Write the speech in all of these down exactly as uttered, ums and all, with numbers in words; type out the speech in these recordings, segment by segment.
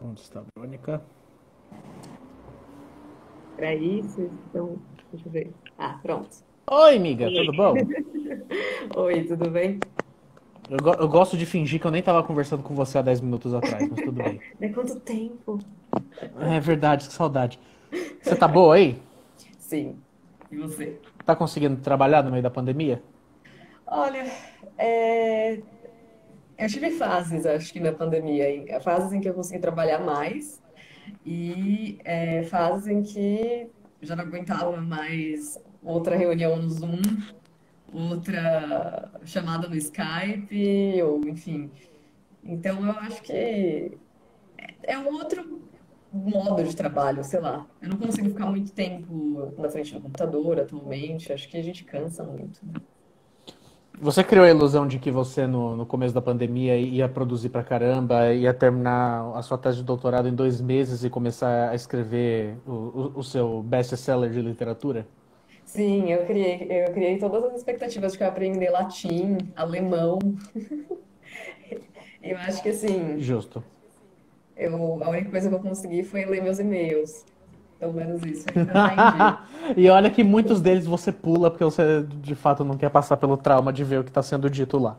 Onde está a Verônica? Para isso, então, deixa eu ver. Ah, pronto. Oi, amiga, Oi. tudo bom? Oi, tudo bem? Eu, go- eu gosto de fingir que eu nem tava conversando com você há dez minutos atrás, mas tudo bem. Né, quanto tempo? É verdade, que saudade. Você tá boa aí? Sim. E você? Tá conseguindo trabalhar no meio da pandemia? Olha, é, eu tive fases, acho que na pandemia, em- fases em que eu consegui trabalhar mais e é, fases em que já não aguentava mais outra reunião no Zoom, outra chamada no Skype, ou enfim. Então, eu acho que é um outro modo de trabalho, sei lá. Eu não consigo ficar muito tempo na frente do computador atualmente. Acho que a gente cansa muito, né? Você criou a ilusão de que você, no, no começo da pandemia, ia produzir pra caramba, ia terminar a sua tese de doutorado em dois meses e começar a escrever o, o, o seu best-seller de literatura? Sim, eu criei, eu criei todas as expectativas de que eu ia aprender latim, alemão. Eu acho que assim, Justo. eu, a única coisa que eu consegui foi ler meus e-mails. Pelo menos isso ainda tá em dia. E olha que muitos deles você pula porque você de fato não quer passar pelo trauma de ver o que está sendo dito lá.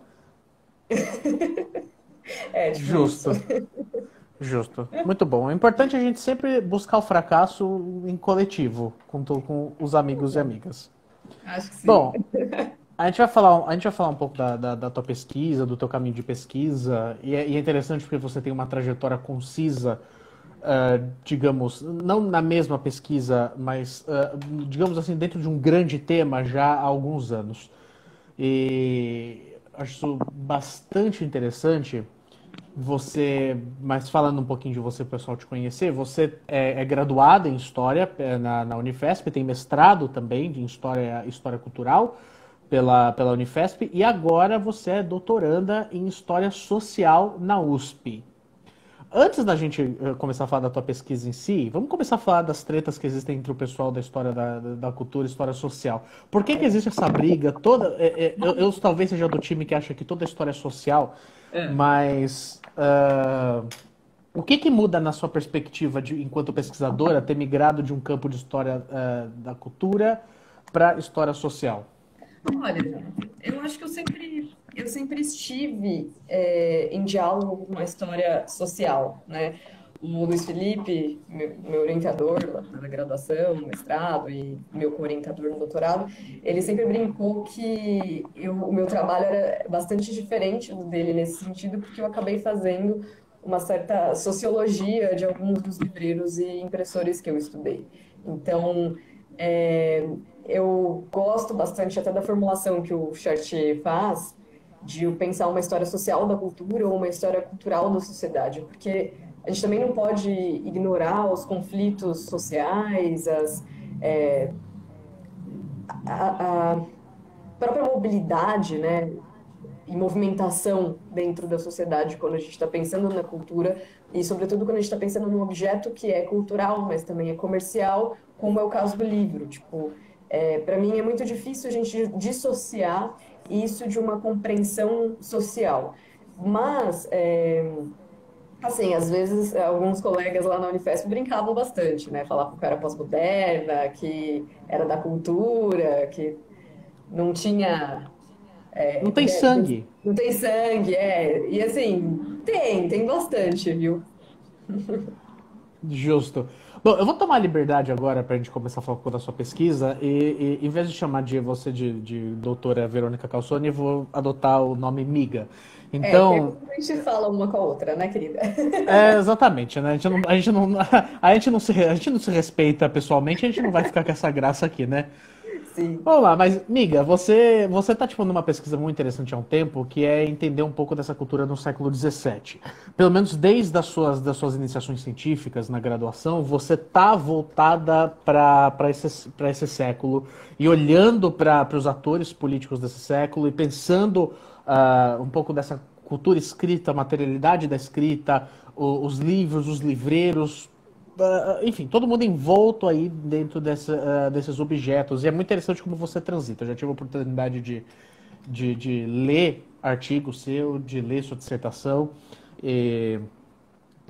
É, tipo isso. Justo, justo. Muito bom. É importante a gente sempre buscar o fracasso em coletivo, com, to- com os amigos e amigas. Acho que sim. Bom, a gente vai falar, a gente vai falar um pouco da, da, da tua pesquisa, do teu caminho de pesquisa, e é, e é interessante porque você tem uma trajetória concisa, ah, digamos, não na mesma pesquisa, mas, ah, digamos assim, dentro de um grande tema já há alguns anos. E acho isso bastante interessante. Você, mas falando um pouquinho de você, para o pessoal te conhecer, você é, é graduada em História é, na, na Unifesp, tem mestrado também em História, História Cultural pela, pela Unifesp, e agora você é doutoranda em História Social na U S P. Antes da gente eh, começar a falar da tua pesquisa em si, vamos começar a falar das tretas que existem entre o pessoal da história da, da cultura e história social. Por que que existe essa briga toda? É, é, eu, eu talvez seja do time que acha que toda história é social, É. mas ah, o que que muda na sua perspectiva de, enquanto pesquisadora, ter migrado de um campo de história ah, da cultura para história social? Olha, eu acho que eu sempre, eu sempre estive é, em diálogo com a história social, né? O Luiz Felipe, meu, meu orientador lá na graduação, no mestrado e meu co-orientador no doutorado, ele sempre brincou que eu, o meu trabalho era bastante diferente do dele nesse sentido, porque eu acabei fazendo uma certa sociologia de alguns dos livreiros e impressores que eu estudei. Então, é, eu gosto bastante até da formulação que o Chartier faz de pensar uma história social da cultura ou uma história cultural da sociedade, porque a gente também não pode ignorar os conflitos sociais, as, é, a, a própria mobilidade, né, e movimentação dentro da sociedade quando a gente está pensando na cultura e, sobretudo, quando a gente está pensando num objeto que é cultural, mas também é comercial, como é o caso do livro. Tipo, é, para mim é muito difícil a gente dissociar isso de uma compreensão social. Mas, é, assim, às vezes alguns colegas lá na Unifesp brincavam bastante, né? Falavam que era pós-moderna, que era da cultura, que não tinha Não tem sangue. não tem sangue, é. E assim, tem, tem bastante, viu? Justo. Bom, eu vou tomar a liberdade agora para a gente começar a falar um pouco da sua pesquisa e, e em vez de chamar de você de, de doutora Verônica Calzone, eu vou adotar o nome Miga. É, que é Então, como a gente fala uma com a outra, né, querida? é exatamente, né? A gente não, a gente não, a gente não se, a gente não se respeita pessoalmente, a gente não vai ficar com essa graça aqui, né? Sim. Vamos lá, mas, miga, você, você tá, tipo, numa pesquisa muito interessante há um tempo, que é entender um pouco dessa cultura no século dezessete. Pelo menos desde as suas, das suas iniciações científicas na graduação, você tá voltada para esse, para esse século e olhando para os atores políticos desse século e pensando ah, um pouco dessa cultura escrita, a materialidade da escrita, o- os livros, os livreiros, ah, enfim, todo mundo envolto aí dentro dessa, ah, desses objetos. E é muito interessante como você transita. Eu já tive a oportunidade de, de, de ler artigo seu, de ler sua dissertação. E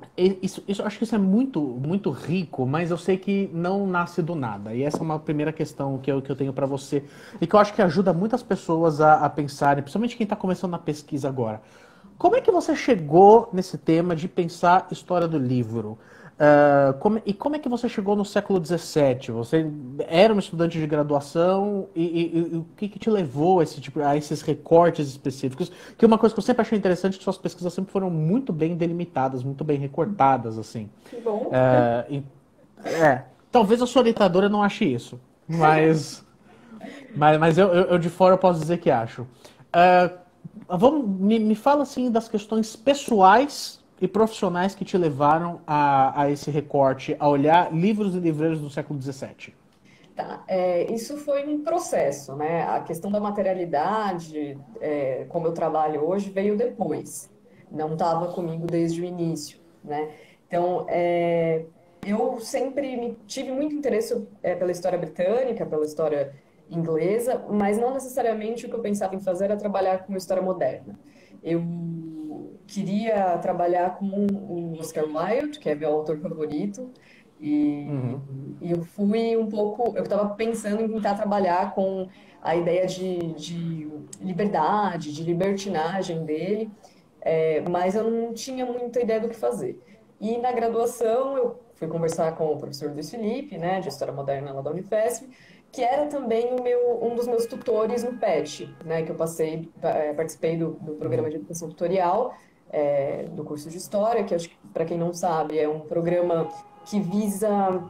E- Isso, isso, eu acho que isso é muito, muito rico, mas eu sei que não nasce do nada. E essa é uma primeira questão que eu, que eu tenho para você. E que eu acho que ajuda muitas pessoas a, a pensarem, principalmente quem está começando na pesquisa agora. Como é que você chegou nesse tema de pensar história do livro? Ah, como- e como é que você chegou no século dezessete? Você era uma estudante de graduação e, e- e o que, que te levou a, esse tipo, a esses recortes específicos? Que é uma coisa que eu sempre achei interessante, que suas pesquisas sempre foram muito bem delimitadas, muito bem recortadas, assim. Que bom. Ah, e- é, talvez a sua orientadora não ache isso, mas mas, mas eu, eu, eu de fora eu posso dizer que acho. Ah, vamos, me, me fala assim das questões pessoais e profissionais que te levaram a, a esse recorte, a olhar livros e livreiros do século dezessete. Tá, é, isso foi um processo, né? A questão da materialidade, é, como eu trabalho hoje, veio depois. Não estava comigo desde o início, né? Então, é, eu sempre me- tive muito interesse, é, pela história britânica, pela história inglesa, mas não necessariamente o que eu pensava em fazer era trabalhar com história moderna. Eu queria trabalhar com o Oscar Wilde, que é meu autor favorito, e, Uhum, e eu fui um pouco. Eu estava pensando em tentar trabalhar com a ideia de, de liberdade, de libertinagem dele, é, mas eu não tinha muita ideia do que fazer. E na graduação eu fui conversar com o professor Luiz Felipe, né, de História Moderna lá da Unifesp, que era também o meu, um dos meus tutores no PET, né, que eu passei, eh, participei do, do programa uhum, de educação tutorial, eh, do curso de História, que acho que, para quem não sabe, é um programa que visa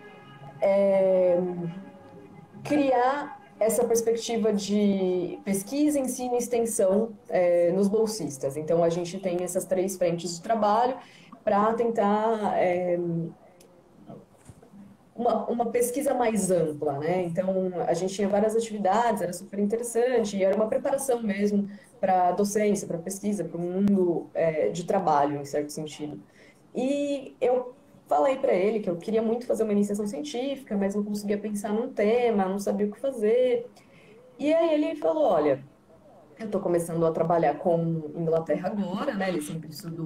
criar essa perspectiva de pesquisa, ensino e extensão eh, nos bolsistas. Então, a gente tem essas três frentes de trabalho para tentar eh, uma, uma pesquisa mais ampla, né? Então, a gente tinha várias atividades, era super interessante, e era uma preparação mesmo para docência, para pesquisa, para o mundo eh, de trabalho, em certo sentido. E eu falei para ele que eu queria muito fazer uma iniciação científica, mas não conseguia pensar num tema, não sabia o que fazer. E aí ele falou, olha, eu estou começando a trabalhar com Inglaterra agora, né? Ele sempre estudou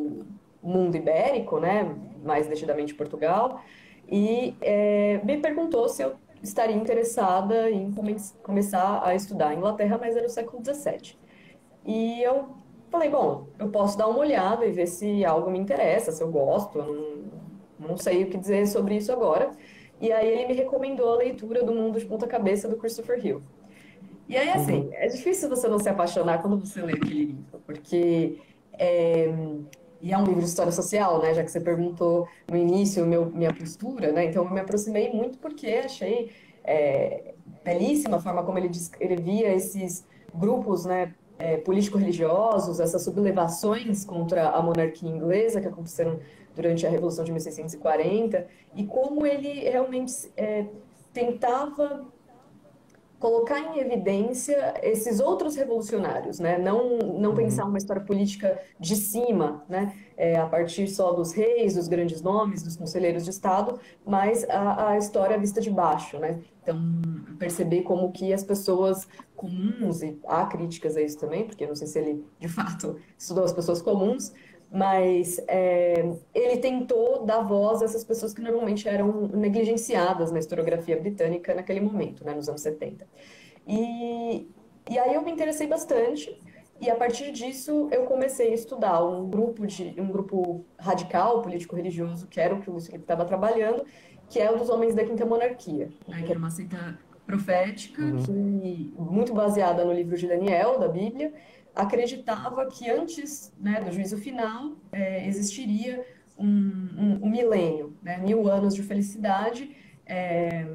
o mundo ibérico, né? Mais detidamente Portugal. E é, me perguntou se eu estaria interessada em come começar a estudar a Inglaterra, mas era o século dezessete. E eu falei, bom, eu posso dar uma olhada e ver se algo me interessa, se eu gosto. Eu não, não sei o que dizer sobre isso agora. E aí ele me recomendou a leitura do Mundo de Ponta Cabeça do Christopher Hill. E aí, assim, uhum, é difícil você não se apaixonar quando você lê aquele livro, porque é, e é um livro de história social, né? Já que você perguntou no início meu, minha postura, né? Então eu me aproximei muito porque achei é, belíssima a forma como ele descrevia esses grupos, né? é, político-religiosos, essas sublevações contra a monarquia inglesa que aconteceram durante a Revolução de mil seiscentos e quarenta, e como ele realmente é, tentava colocar em evidência esses outros revolucionários, né? Não, não pensar uhum. uma história política de cima, né? É, a partir só dos reis, dos grandes nomes, dos conselheiros de Estado, mas a, a história vista de baixo, né? Então, perceber como que as pessoas comuns, e há críticas a isso também, porque eu não sei se ele, de fato, estudou as pessoas comuns, mas é, ele tentou dar voz a essas pessoas que normalmente eram negligenciadas na historiografia britânica naquele momento, né, nos anos setenta. E, e aí eu me interessei bastante, e a partir disso eu comecei a estudar um grupo de um grupo radical político-religioso, que era o que o Luiz Felipe estava trabalhando, que é o dos Homens da Quinta Monarquia, né, que era uma seita profética, que Uhum. muito baseada no livro de Daniel, da Bíblia, acreditava que antes, né, do juízo final é, existiria um, um, um milênio, né, mil anos de felicidade, é,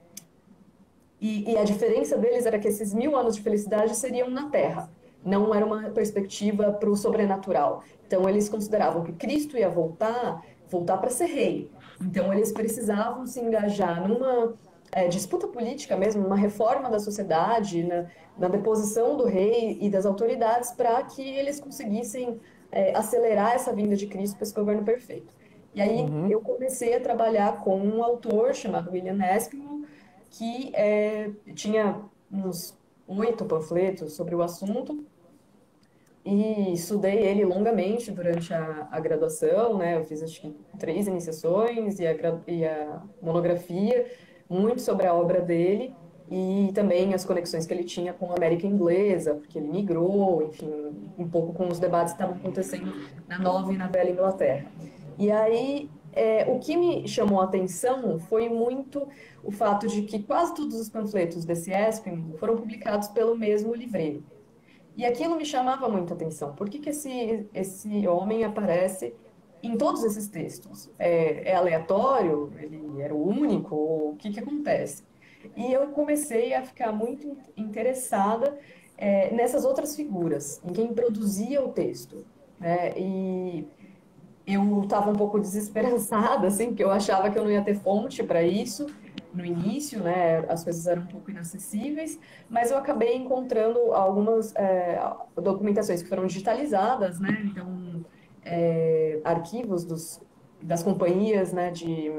e, e a diferença deles era que esses mil anos de felicidade seriam na Terra, não era uma perspectiva para o sobrenatural. Então eles consideravam que Cristo ia voltar, voltar para ser rei. Então eles precisavam se engajar numa é, disputa política mesmo, uma reforma da sociedade, na, na deposição do rei e das autoridades, para que eles conseguissem é, acelerar essa vinda de Cristo para esse governo perfeito. E aí Uhum. eu comecei a trabalhar com um autor chamado William Aspinwall, que é, tinha uns oito panfletos sobre o assunto, e estudei ele longamente durante a, a graduação, né? Eu fiz acho que três iniciações e a, gra- e a monografia, muito sobre a obra dele e também as conexões que ele tinha com a América inglesa, porque ele migrou, enfim, um pouco com os debates que estavam acontecendo na Nova e na Velha Inglaterra. E aí, é, o que me chamou a atenção foi muito o fato de que quase todos os panfletos desse Espin foram publicados pelo mesmo livreiro. E aquilo me chamava muita atenção. Por que que esse, esse homem aparece em todos esses textos? É, é aleatório? Ele era o único? Ou o que que acontece? E eu comecei a ficar muito interessada, é, nessas outras figuras, em quem produzia o texto, né? E eu estava um pouco desesperançada, assim, porque eu achava que eu não ia ter fonte para isso no início, né? As coisas eram um pouco inacessíveis, mas eu acabei encontrando algumas é, documentações que foram digitalizadas, né? Então, é, arquivos dos, das companhias, né, de,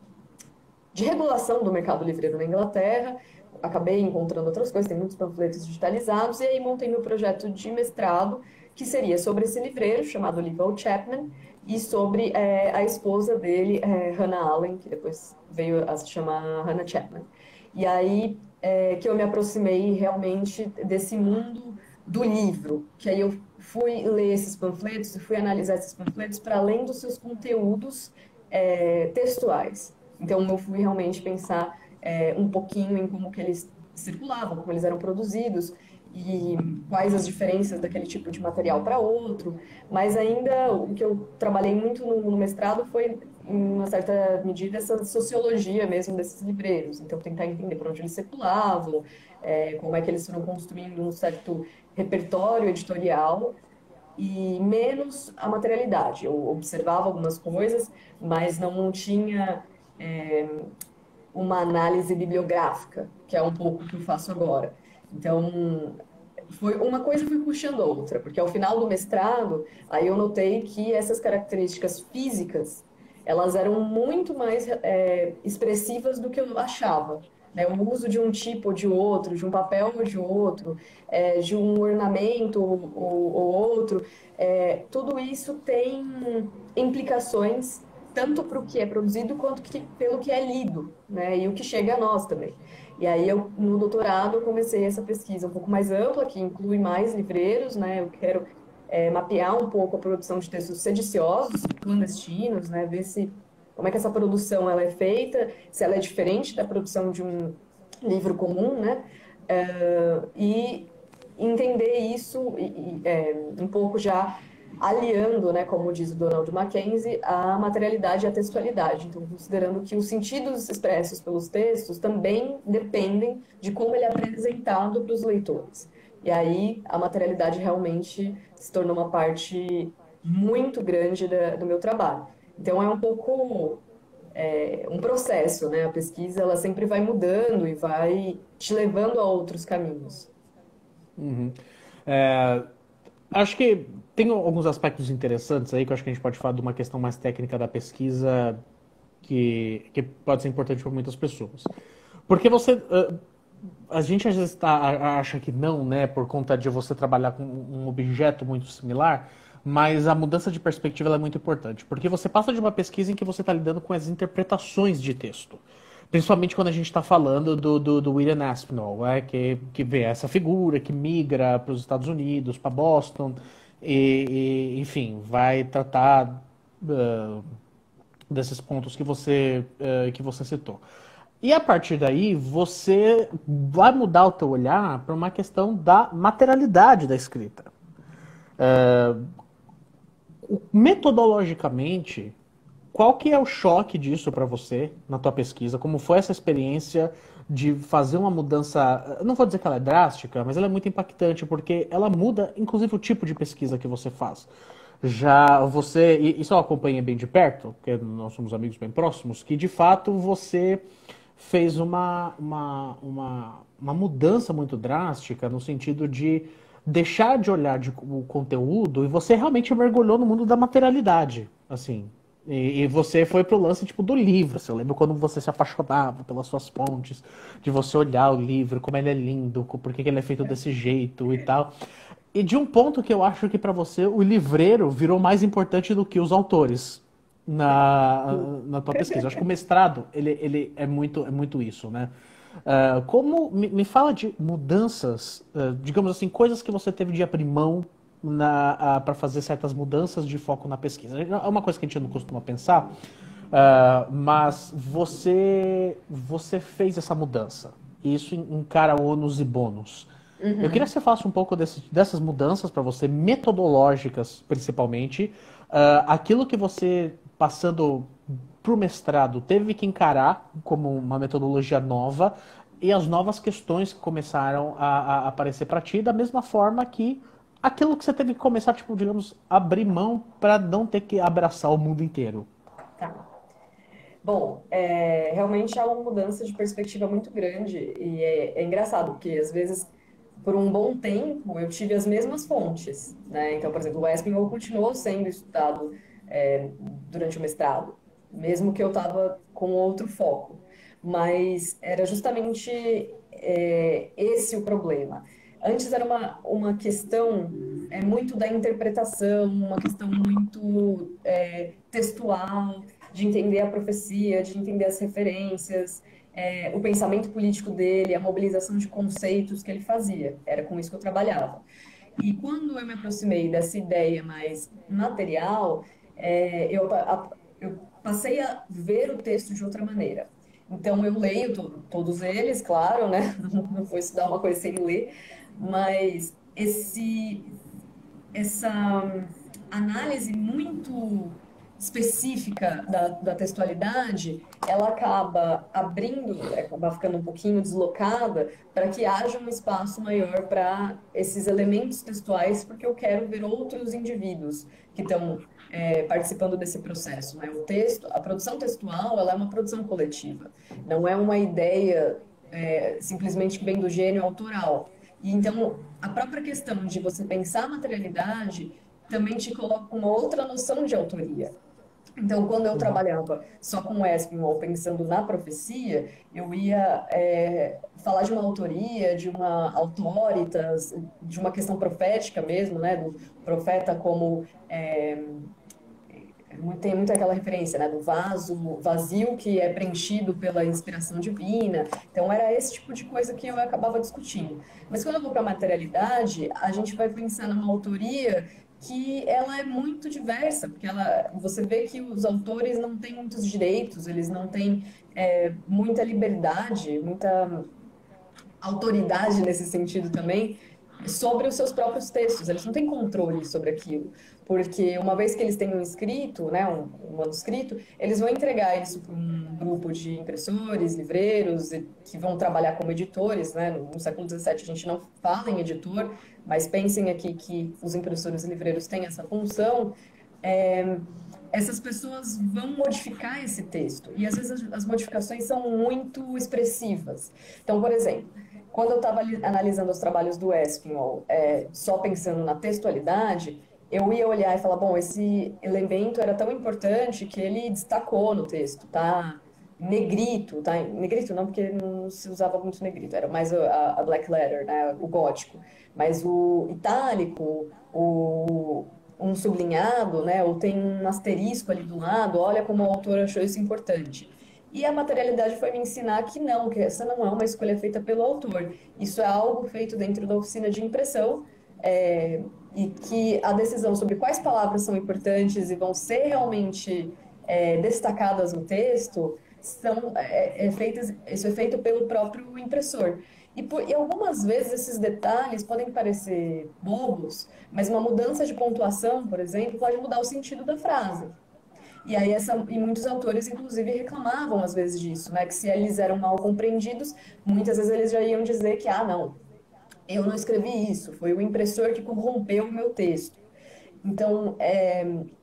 de regulação do mercado livreiro na Inglaterra. Acabei encontrando outras coisas, tem muitos panfletos digitalizados, e aí montei meu projeto de mestrado, que seria sobre esse livreiro, chamado Lival Chapman, e sobre é, a esposa dele, é, Hannah Allen, que depois veio a se chamar Hannah Chapman. E aí é, que eu me aproximei realmente desse mundo do livro, que aí eu fui ler esses panfletos e fui analisar esses panfletos para além dos seus conteúdos é, textuais. Então eu fui realmente pensar é, um pouquinho em como que eles circulavam, como eles eram produzidos e quais as diferenças daquele tipo de material para outro. Mas ainda o que eu trabalhei muito no, no mestrado foi, em uma certa medida, essa sociologia mesmo desses livreiros. Então tentar entender por onde eles circulavam, é, como é que eles foram construindo um certo repertório editorial e menos a materialidade. Eu observava algumas coisas, mas não tinha é, uma análise bibliográfica, que é um pouco o que eu faço agora. Então, foi uma coisa foi puxando a outra, porque ao final do mestrado, aí eu notei que essas características físicas, elas eram muito mais é, expressivas do que eu achava. Né? O uso de um tipo ou de outro, de um papel ou de outro, é, de um ornamento ou, ou outro, é, tudo isso tem implicações tanto para o que é produzido quanto que, pelo que é lido, né? E o que chega a nós também. E aí eu, no doutorado, eu comecei essa pesquisa um pouco mais ampla, que inclui mais livreiros, né? Eu quero é, mapear um pouco a produção de textos sediciosos, clandestinos, né? Ver se como é que essa produção ela é feita, se ela é diferente da produção de um livro comum, né? É, e entender isso e, e, é, um pouco já aliando, né, como diz o Donald Mackenzie, a materialidade e a textualidade. Então, considerando que os sentidos expressos pelos textos também dependem de como ele é apresentado para os leitores. E aí, a materialidade realmente se tornou uma parte muito grande da, do meu trabalho. Então, é um pouco é, um processo, né? A pesquisa, ela sempre vai mudando e vai te levando a outros caminhos. Uhum. É, acho que tem alguns aspectos interessantes aí que eu acho que a gente pode falar de uma questão mais técnica da pesquisa que, que pode ser importante para muitas pessoas. Porque você. Uh, a gente às vezes tá, acha que não, né, por conta de você trabalhar com um objeto muito similar, mas a mudança de perspectiva ela é muito importante. Porque você passa de uma pesquisa em que você está lidando com as interpretações de texto. Principalmente quando a gente está falando do, do, do William Aspinall, é, que, que vê essa figura que migra para os Estados Unidos, para Boston, e, e, enfim, vai tratar uh, desses pontos que você, uh, que você citou. E a partir daí, você vai mudar o teu olhar para uma questão da materialidade da escrita. Uh, metodologicamente, qual que é o choque disso para você na tua pesquisa? Como foi essa experiência de fazer uma mudança, não vou dizer que ela é drástica, mas ela é muito impactante porque ela muda, inclusive, o tipo de pesquisa que você faz. Já você, e isso eu acompanhei bem de perto, porque nós somos amigos bem próximos, que de fato você fez uma, uma, uma, uma mudança muito drástica no sentido de deixar de olhar de, o conteúdo e você realmente mergulhou no mundo da materialidade, assim. E, e você foi pro lance tipo do livro. Assim, eu lembro quando você se apaixonava pelas suas fontes, de você olhar o livro, como ele é lindo, por que ele é feito desse jeito e tal. E de um ponto que eu acho que para você o livreiro virou mais importante do que os autores na, na tua pesquisa. Eu acho que o mestrado ele, ele é muito é muito isso, né? Ah, como me, me fala de mudanças, ah, digamos assim, coisas que você teve de abrir mão na, para fazer certas mudanças de foco na pesquisa. É uma coisa que a gente não costuma pensar, ah, mas você você fez essa mudança. E isso encara ônus e bônus. Eu queria que Uhum. você falasse um pouco desse- dessas mudanças para você, metodológicas principalmente, ah, aquilo que você, passando para o mestrado, teve que encarar como uma metodologia nova e as novas questões que começaram a, a aparecer para ti, da mesma forma que aquilo que você teve que começar, tipo, digamos, abrir mão para não ter que abraçar o mundo inteiro. Tá. Bom, é, realmente há uma mudança de perspectiva muito grande e é, é engraçado, porque às vezes, por um bom tempo, eu tive as mesmas fontes, né? Então, por exemplo, o Espinhol continuou sendo estudado é, durante o mestrado, mesmo que eu estava com outro foco. Mas era justamente é, esse o problema. Antes era uma, uma questão é, muito da interpretação, uma questão muito é, textual, de entender a profecia, de entender as referências, é, o pensamento político dele, a mobilização de conceitos que ele fazia. Era com isso que eu trabalhava. E quando eu me aproximei dessa ideia mais material, é, eu, a, eu passei a ver o texto de outra maneira. Então, eu leio to, todos eles, claro, né? Não vou estudar uma coisa sem ler, mas esse, essa análise muito específica da, da textualidade, ela acaba abrindo, acaba ficando um pouquinho deslocada para que haja um espaço maior para esses elementos textuais, porque eu quero ver outros indivíduos que estão é, participando desse processo, né? O texto, a produção textual, ela é uma produção coletiva, não é uma ideia é, simplesmente que vem do gênio autoral. E então, a própria questão de você pensar a materialidade também te coloca com uma outra noção de autoria. Então, quando eu Uhum. trabalhava só com o Espinhal, pensando na profecia, eu ia é, falar de uma autoria, de uma autoritas, de uma questão profética mesmo, né? Do profeta como é, tem muito aquela referência, né, do vaso vazio que é preenchido pela inspiração divina. Então era esse tipo de coisa que eu acabava discutindo. Mas quando eu vou para a materialidade, a gente vai pensar numa autoria que ela é muito diversa, porque ela, você vê que os autores não têm muitos direitos, eles não têm é, muita liberdade, muita autoridade nesse sentido também sobre os seus próprios textos. Eles não têm controle sobre aquilo, porque uma vez que eles têm um escrito, né, um, um manuscrito, eles vão entregar isso para um grupo de impressores, livreiros, que vão trabalhar como editores, né? No, no século dezessete a gente não fala em editor, mas pensem aqui que os impressores e livreiros têm essa função. É, essas pessoas vão modificar esse texto e às vezes as, as modificações são muito expressivas. Então, por exemplo, quando eu estava analisando os trabalhos do Espinhol, é, só pensando na textualidade, eu ia olhar e falar, bom, esse elemento era tão importante que ele destacou no texto, tá? Negrito, tá? Negrito não, porque não se usava muito negrito, era mais a, a black letter, né? O gótico. Mas o itálico, o, um sublinhado, né? Ou tem um asterisco ali do lado, olha como o autor achou isso importante. E a materialidade foi me ensinar que não, que essa não é uma escolha feita pelo autor. Isso é algo feito dentro da oficina de impressão, é, e que a decisão sobre quais palavras são importantes e vão ser realmente é, destacadas no texto são é, é feitas, isso é feito pelo próprio impressor. E, por, e algumas vezes esses detalhes podem parecer bobos, mas uma mudança de pontuação, por exemplo, pode mudar o sentido da frase. E aí essa, e muitos autores, inclusive, reclamavam às vezes disso, né? Que se eles eram mal compreendidos, muitas vezes eles já iam dizer que, ah, não, eu não escrevi isso, foi o impressor que corrompeu o meu texto. Então, é,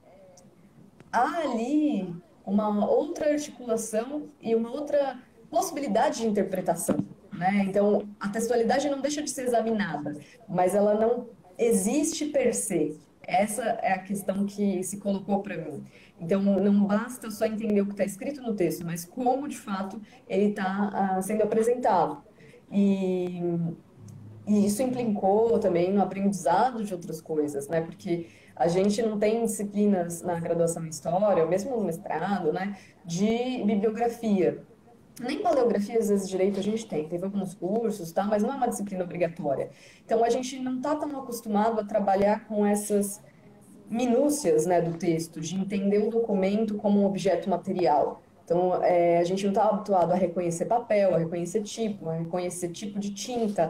há ali uma outra articulação e uma outra possibilidade de interpretação, né? Então, a textualidade não deixa de ser examinada, mas ela não existe per se. Essa é a questão que se colocou para mim. Então, não basta só entender o que está escrito no texto, mas como, de fato, ele está ah, sendo apresentado. E E isso implicou também no aprendizado de outras coisas, né? Porque a gente não tem disciplinas na graduação em História, ou mesmo no mestrado, né? De bibliografia. Nem paleografia, às vezes, direito a gente tem, teve alguns cursos, tá? Mas não é uma disciplina obrigatória. Então, a gente não está tão acostumado a trabalhar com essas minúcias, né, do texto, de entender o documento como um objeto material. Então, é, a gente não está habituado a reconhecer papel, a reconhecer tipo, a reconhecer tipo de tinta,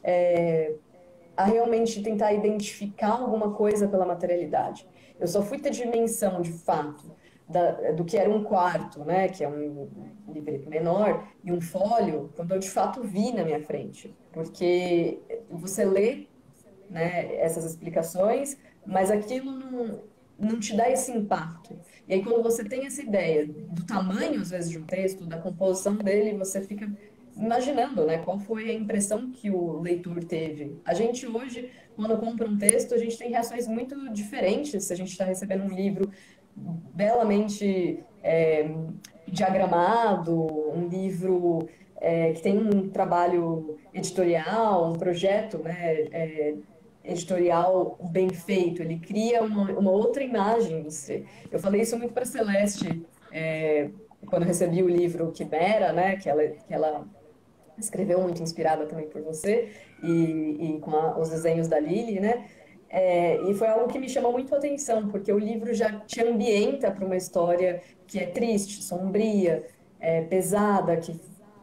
é, a realmente tentar identificar alguma coisa pela materialidade. Eu só fui ter dimensão, de fato, da- do que era um quarto, né, que é um livro menor, e um fólio, quando eu de fato vi na minha frente. Porque você lê, né, essas explicações, mas aquilo não, não te dá esse impacto. E aí, quando você tem essa ideia do tamanho, às vezes, de um texto, da composição dele, você fica imaginando, né, qual foi a impressão que o leitor teve. A gente hoje, quando compra um texto, a gente tem reações muito diferentes se a gente está recebendo um livro belamente é, diagramado, um livro é, que tem um trabalho editorial, um projeto, né, é, editorial bem feito. Ele cria uma, uma outra imagem em você. Eu falei isso muito para Celeste é, quando eu recebi o livro Quimera, né, que ela, que ela escreveu muito inspirada também por você e, e com a, os desenhos da Lili, né? É, e foi algo que me chamou muito a atenção, porque o livro já te ambienta para uma história que é triste, sombria, é, pesada, que,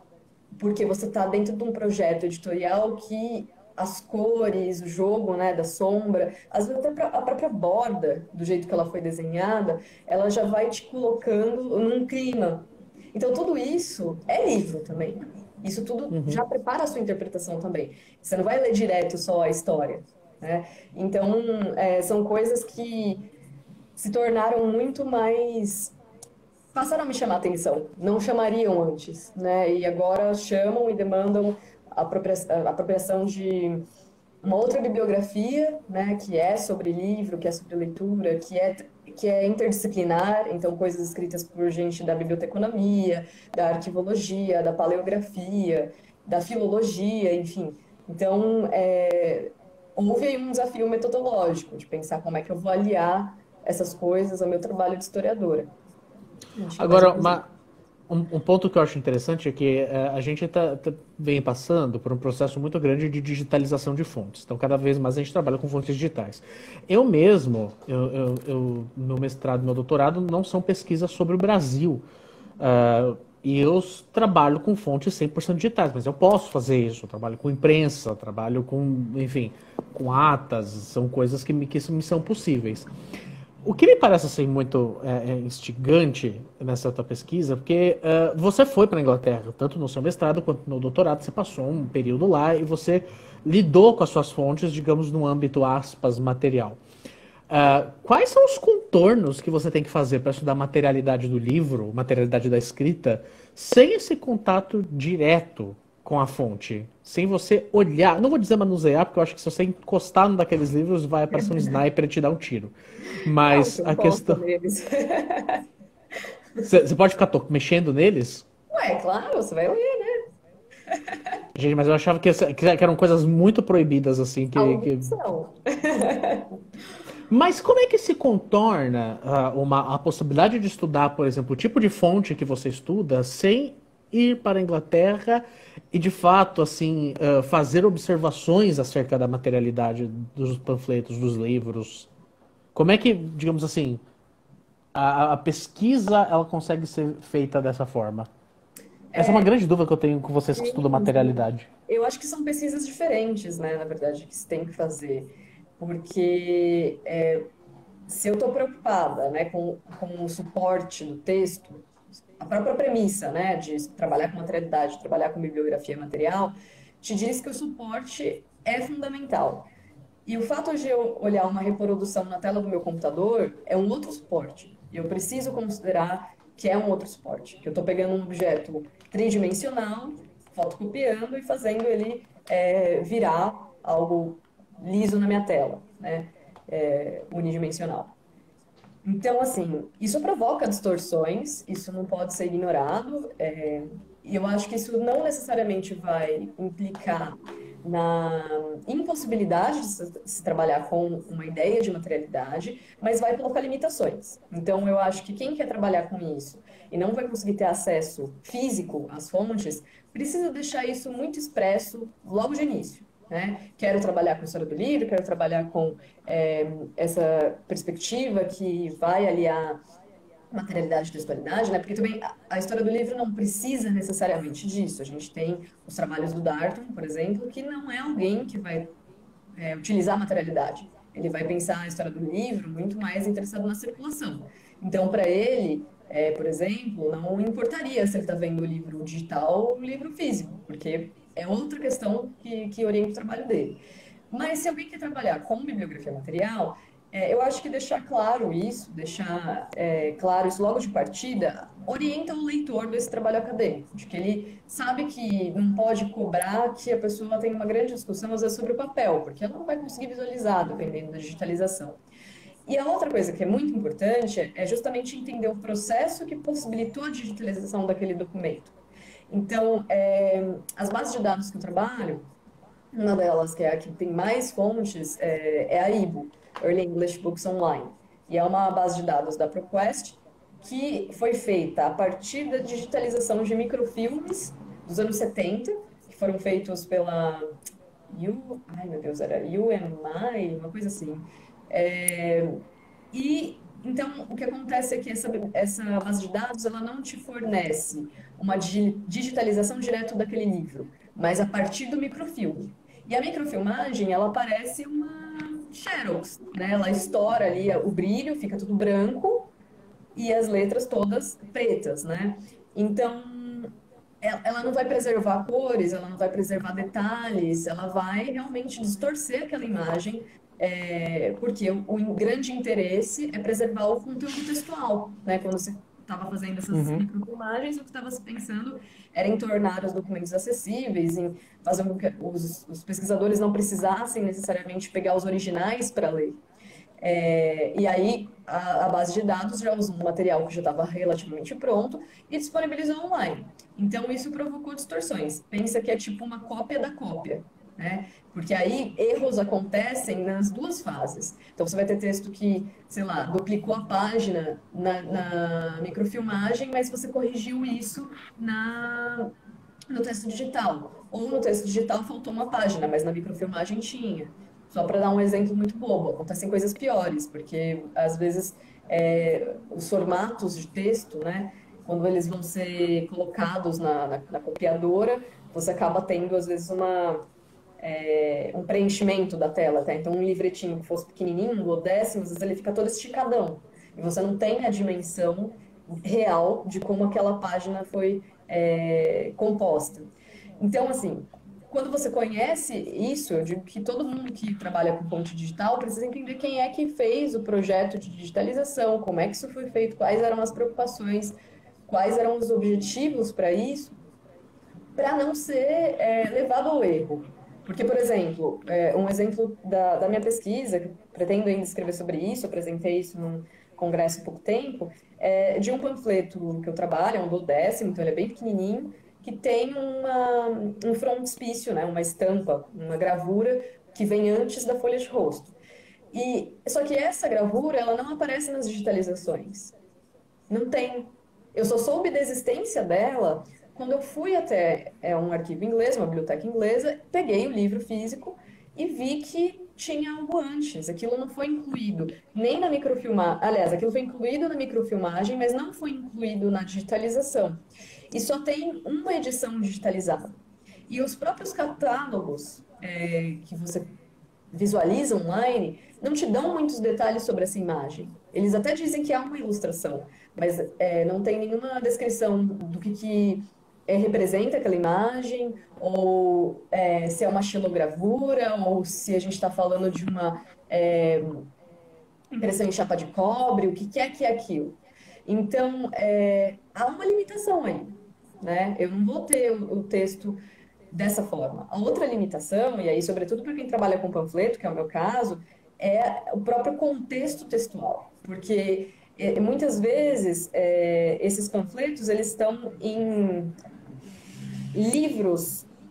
porque você está dentro de um projeto editorial que as cores, o jogo, né, da sombra, às vezes até pra- a própria borda, do jeito que ela foi desenhada, ela já vai te colocando num clima. Então, tudo isso é livro também. Isso tudo já Uhum. prepara a sua interpretação também. Você não vai ler direto só a história, né? Então, é, são coisas que se tornaram muito mais passaram a me chamar atenção, não chamariam antes, né? E agora chamam e demandam a apropria- a apropriação de uma outra bibliografia, né, que é sobre livro, que é sobre leitura, que é que é interdisciplinar, então coisas escritas por gente da biblioteconomia, da arquivologia, da paleografia, da filologia, enfim. Então, é, houve aí um desafio metodológico de pensar como é que eu vou aliar essas coisas ao meu trabalho de historiadora. Acho que é mais ou Agora, menos isso. uma, um, um ponto que eu acho interessante é que eh, a gente tá, tá- vem passando por um processo muito grande de digitalização de fontes. Então, cada vez mais a gente trabalha com fontes digitais. Eu mesmo, eu, eu, eu- meu mestrado e meu doutorado não são pesquisas sobre o Brasil. Ah, e eu s- trabalho com fontes cem por cento digitais, mas eu posso fazer isso. Eu trabalho com imprensa, trabalho com, enfim, com atas, são coisas que me, que me são possíveis. O que me parece assim, muito é, é, instigante nessa tua pesquisa, porque é, você foi para a Inglaterra, tanto no seu mestrado quanto no doutorado, você passou um período lá e você lidou com as suas fontes, digamos, no âmbito aspas material. É, quais são os contornos que você tem que fazer para estudar a materialidade do livro, materialidade da escrita, sem esse contato direto com a fonte? Sem você olhar, não vou dizer manusear, porque eu acho que se você encostar num daqueles livros, vai aparecer um sniper e te dar um tiro. Não, Mas você a encosta questão. neles. Você pode ficar to- mexendo neles? Ué, claro, você vai ler, né? Gente, mas eu achava que, essa- que eram coisas muito proibidas, assim, que, que... Alguns são. Mas como é que se contorna ah, uma, a possibilidade de estudar, por exemplo, o tipo de fonte que você estuda sem ir para a Inglaterra e, de fato, assim, ah, fazer observações acerca da materialidade dos panfletos, dos livros? Como é que, digamos assim, a, a pesquisa ela consegue ser feita dessa forma? Essa é uma grande dúvida que eu tenho com vocês que estudam Sim, sim. materialidade. Eu acho que são pesquisas diferentes, né, na verdade, que se tem que fazer. Porque é, se eu estou preocupada, né, com, com o suporte do texto, a própria premissa, né, de trabalhar com materialidade, trabalhar com bibliografia material, te diz que o suporte é fundamental. E o fato de eu olhar uma reprodução na tela do meu computador é um outro suporte. E eu preciso considerar que é um outro suporte. Que eu estou pegando um objeto tridimensional, fotocopiando e fazendo ele é, virar algo liso na minha tela, né? É, unidimensional. Então, assim, isso provoca distorções, isso não pode ser ignorado, é, e eu acho que isso não necessariamente vai implicar na impossibilidade de se, se trabalhar com uma ideia de materialidade, mas vai colocar limitações. Então, eu acho que quem quer trabalhar com isso e não vai conseguir ter acesso físico às fontes, precisa deixar isso muito expresso logo de início. Né? Quero trabalhar com a história do livro, quero trabalhar com é, essa perspectiva que vai aliar materialidade e textualidade, né? Porque também a, a história do livro não precisa necessariamente disso. A gente tem os trabalhos do Darton, por exemplo, que não é alguém que vai é, utilizar a materialidade. Ele vai pensar a história do livro muito mais interessado na circulação. Então, para ele, é, por exemplo, não importaria se ele está vendo o livro digital ou o livro físico, porque é outra questão que, que orienta o trabalho dele. Mas se alguém quer trabalhar com bibliografia material, é, eu acho que deixar claro isso, deixar é, claro isso logo de partida, orienta o leitor desse trabalho acadêmico, de que ele sabe que não pode cobrar que a pessoa tenha uma grande discussão, às vezes, sobre o papel, porque ela não vai conseguir visualizar, dependendo da digitalização. E a outra coisa que é muito importante é justamente entender o processo que possibilitou a digitalização daquele documento. Então, é, as bases de dados que eu trabalho, uma delas, que é a que tem mais fontes, é, é a I B O, Early English Books Online. E é uma base de dados da ProQuest que foi feita a partir da digitalização de microfilmes dos anos setenta, que foram feitos pela U, ai meu Deus, era U M I, uma coisa assim. É, e então o que acontece é que essa, essa base de dados ela não te fornece uma digitalização direto daquele livro, mas a partir do microfilme. E a microfilmagem ela parece uma Xerox, né? Ela estoura ali o brilho, fica tudo branco e as letras todas pretas, né? Então ela não vai preservar cores, ela não vai preservar detalhes, ela vai realmente distorcer aquela imagem, é, porque o, o grande interesse é preservar o conteúdo textual, né? Quando você estava fazendo essas Uhum. microfilmagens, o que estava se pensando era em tornar os documentos acessíveis, em fazer com que os, os pesquisadores não precisassem necessariamente pegar os originais para ler. É, e aí a, a base de dados já usa um material que já estava relativamente pronto e disponibilizou online. Então isso provocou distorções. Pensa que é tipo uma cópia da cópia, né? Porque aí erros acontecem nas duas fases. Então você vai ter texto que, sei lá, duplicou a página na, na microfilmagem, mas você corrigiu isso na, no texto digital. Ou no texto digital faltou uma página, mas na microfilmagem tinha. Só para dar um exemplo muito bobo, acontecem coisas piores, porque às vezes é, os formatos de texto, né, quando eles vão ser colocados na, na, na copiadora, você acaba tendo às vezes uma, é, um preenchimento da tela, tá? Então um livretinho que fosse pequenininho, um duodécimo, às vezes ele fica todo esticadão, e você não tem a dimensão real de como aquela página foi é, composta. Então, assim, quando você conhece isso, eu digo que todo mundo que trabalha com fonte digital precisa entender quem é que fez o projeto de digitalização, como é que isso foi feito, quais eram as preocupações, quais eram os objetivos para isso, para não ser é, levado ao erro. Porque, por exemplo, é, um exemplo da, da minha pesquisa, que pretendo ainda escrever sobre isso, apresentei isso num congresso há pouco tempo, é de um panfleto que eu trabalho, é um duodécimo, então ele é bem pequenininho, que tem uma, um frontispício, né, uma estampa, uma gravura que vem antes da folha de rosto. E, só que essa gravura, ela não aparece nas digitalizações. Não tem. Eu só soube da existência dela quando eu fui até é, um arquivo inglês, uma biblioteca inglesa, peguei o livro físico e vi que tinha algo antes. Aquilo não foi incluído nem na microfilmagem. Aliás, aquilo foi incluído na microfilmagem, mas não foi incluído na digitalização. E só tem uma edição digitalizada. E os próprios catálogos é, que você visualiza online não te dão muitos detalhes sobre essa imagem. Eles até dizem que há uma ilustração, mas é, não tem nenhuma descrição do que, que é, representa aquela imagem, ou é, se é uma xilogravura, ou se a gente está falando de uma é, impressão em chapa de cobre, o que, que é que é aquilo. Então, é, há uma limitação aí, né? Eu não vou ter o, o texto dessa forma. A outra limitação, e aí, sobretudo para quem trabalha com panfleto, que é o meu caso, é o próprio contexto textual. Porque é, muitas vezes é, esses panfletos eles estão em livros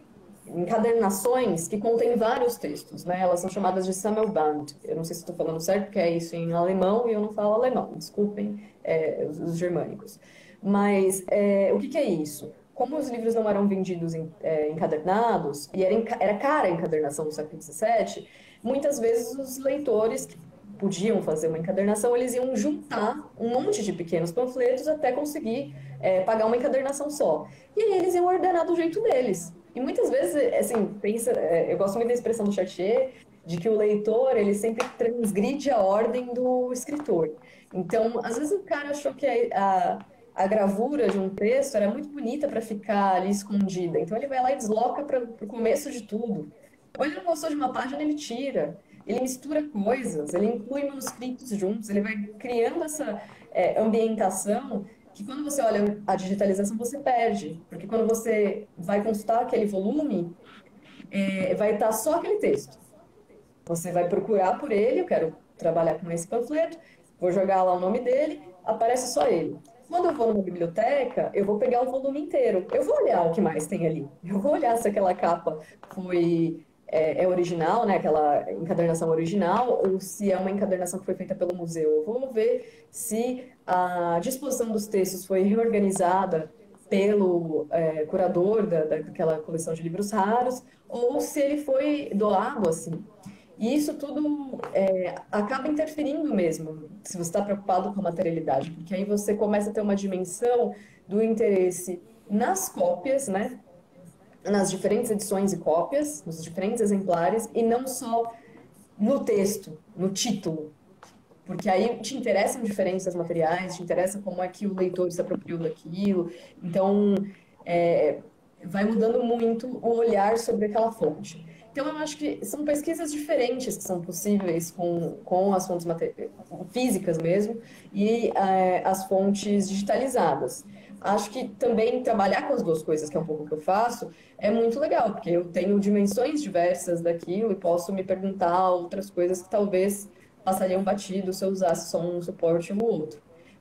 encadernações que contêm vários textos, né? Elas são chamadas de Sammelband. Eu não sei se estou falando certo, porque é isso em alemão e eu não falo alemão. Desculpem, é, os, os germânicos. Mas é, o que, que é isso? Como os livros não eram vendidos em, é, encadernados, e era, enca- era cara a encadernação no século dezessete, muitas vezes os leitores que podiam fazer uma encadernação, eles iam juntar um monte de pequenos panfletos até conseguir é, pagar uma encadernação só. E aí eles iam ordenar do jeito deles. E muitas vezes, assim, pensa, é, eu gosto muito da expressão do Chartier, de que o leitor, ele sempre transgride a ordem do escritor. Então, às vezes o cara achou que a, a, a gravura de um texto era muito bonita para ficar ali escondida. Então ele vai lá e desloca para o começo de tudo. Ou ele não gostou de uma página, ele tira. Ele mistura coisas, ele inclui manuscritos juntos, ele vai criando essa é, ambientação que quando você olha a digitalização, você perde. Porque quando você vai consultar aquele volume, é, vai estar só aquele texto. Você vai procurar por ele, eu quero trabalhar com esse panfleto, vou jogar lá o nome dele, aparece só ele. Quando eu vou numa biblioteca, eu vou pegar o volume inteiro. Eu vou olhar o que mais tem ali. Eu vou olhar se aquela capa foi é, é original, né? Aquela encadernação original, ou se é uma encadernação que foi feita pelo museu. Eu vou ver se a disposição dos textos foi reorganizada pelo é, curador da, daquela coleção de livros raros, ou se ele foi doado assim. E isso tudo é, acaba interferindo mesmo, se você está preocupado com a materialidade, porque aí você começa a ter uma dimensão do interesse nas cópias, né? Nas diferentes edições e cópias, nos diferentes exemplares, e não só no texto, no título. Porque aí te interessam diferenças materiais, te interessa como é que o leitor se apropriou daquilo. Então, é, vai mudando muito o olhar sobre aquela fonte. Então, eu acho que são pesquisas diferentes que são possíveis com, com as fontes físicas mesmo e é, as fontes digitalizadas. Acho que também trabalhar com as duas coisas, que é um pouco o que eu faço, é muito legal, porque eu tenho dimensões diversas daquilo e posso me perguntar outras coisas que talvez passariam batido se eu usasse só um suporte ou outro.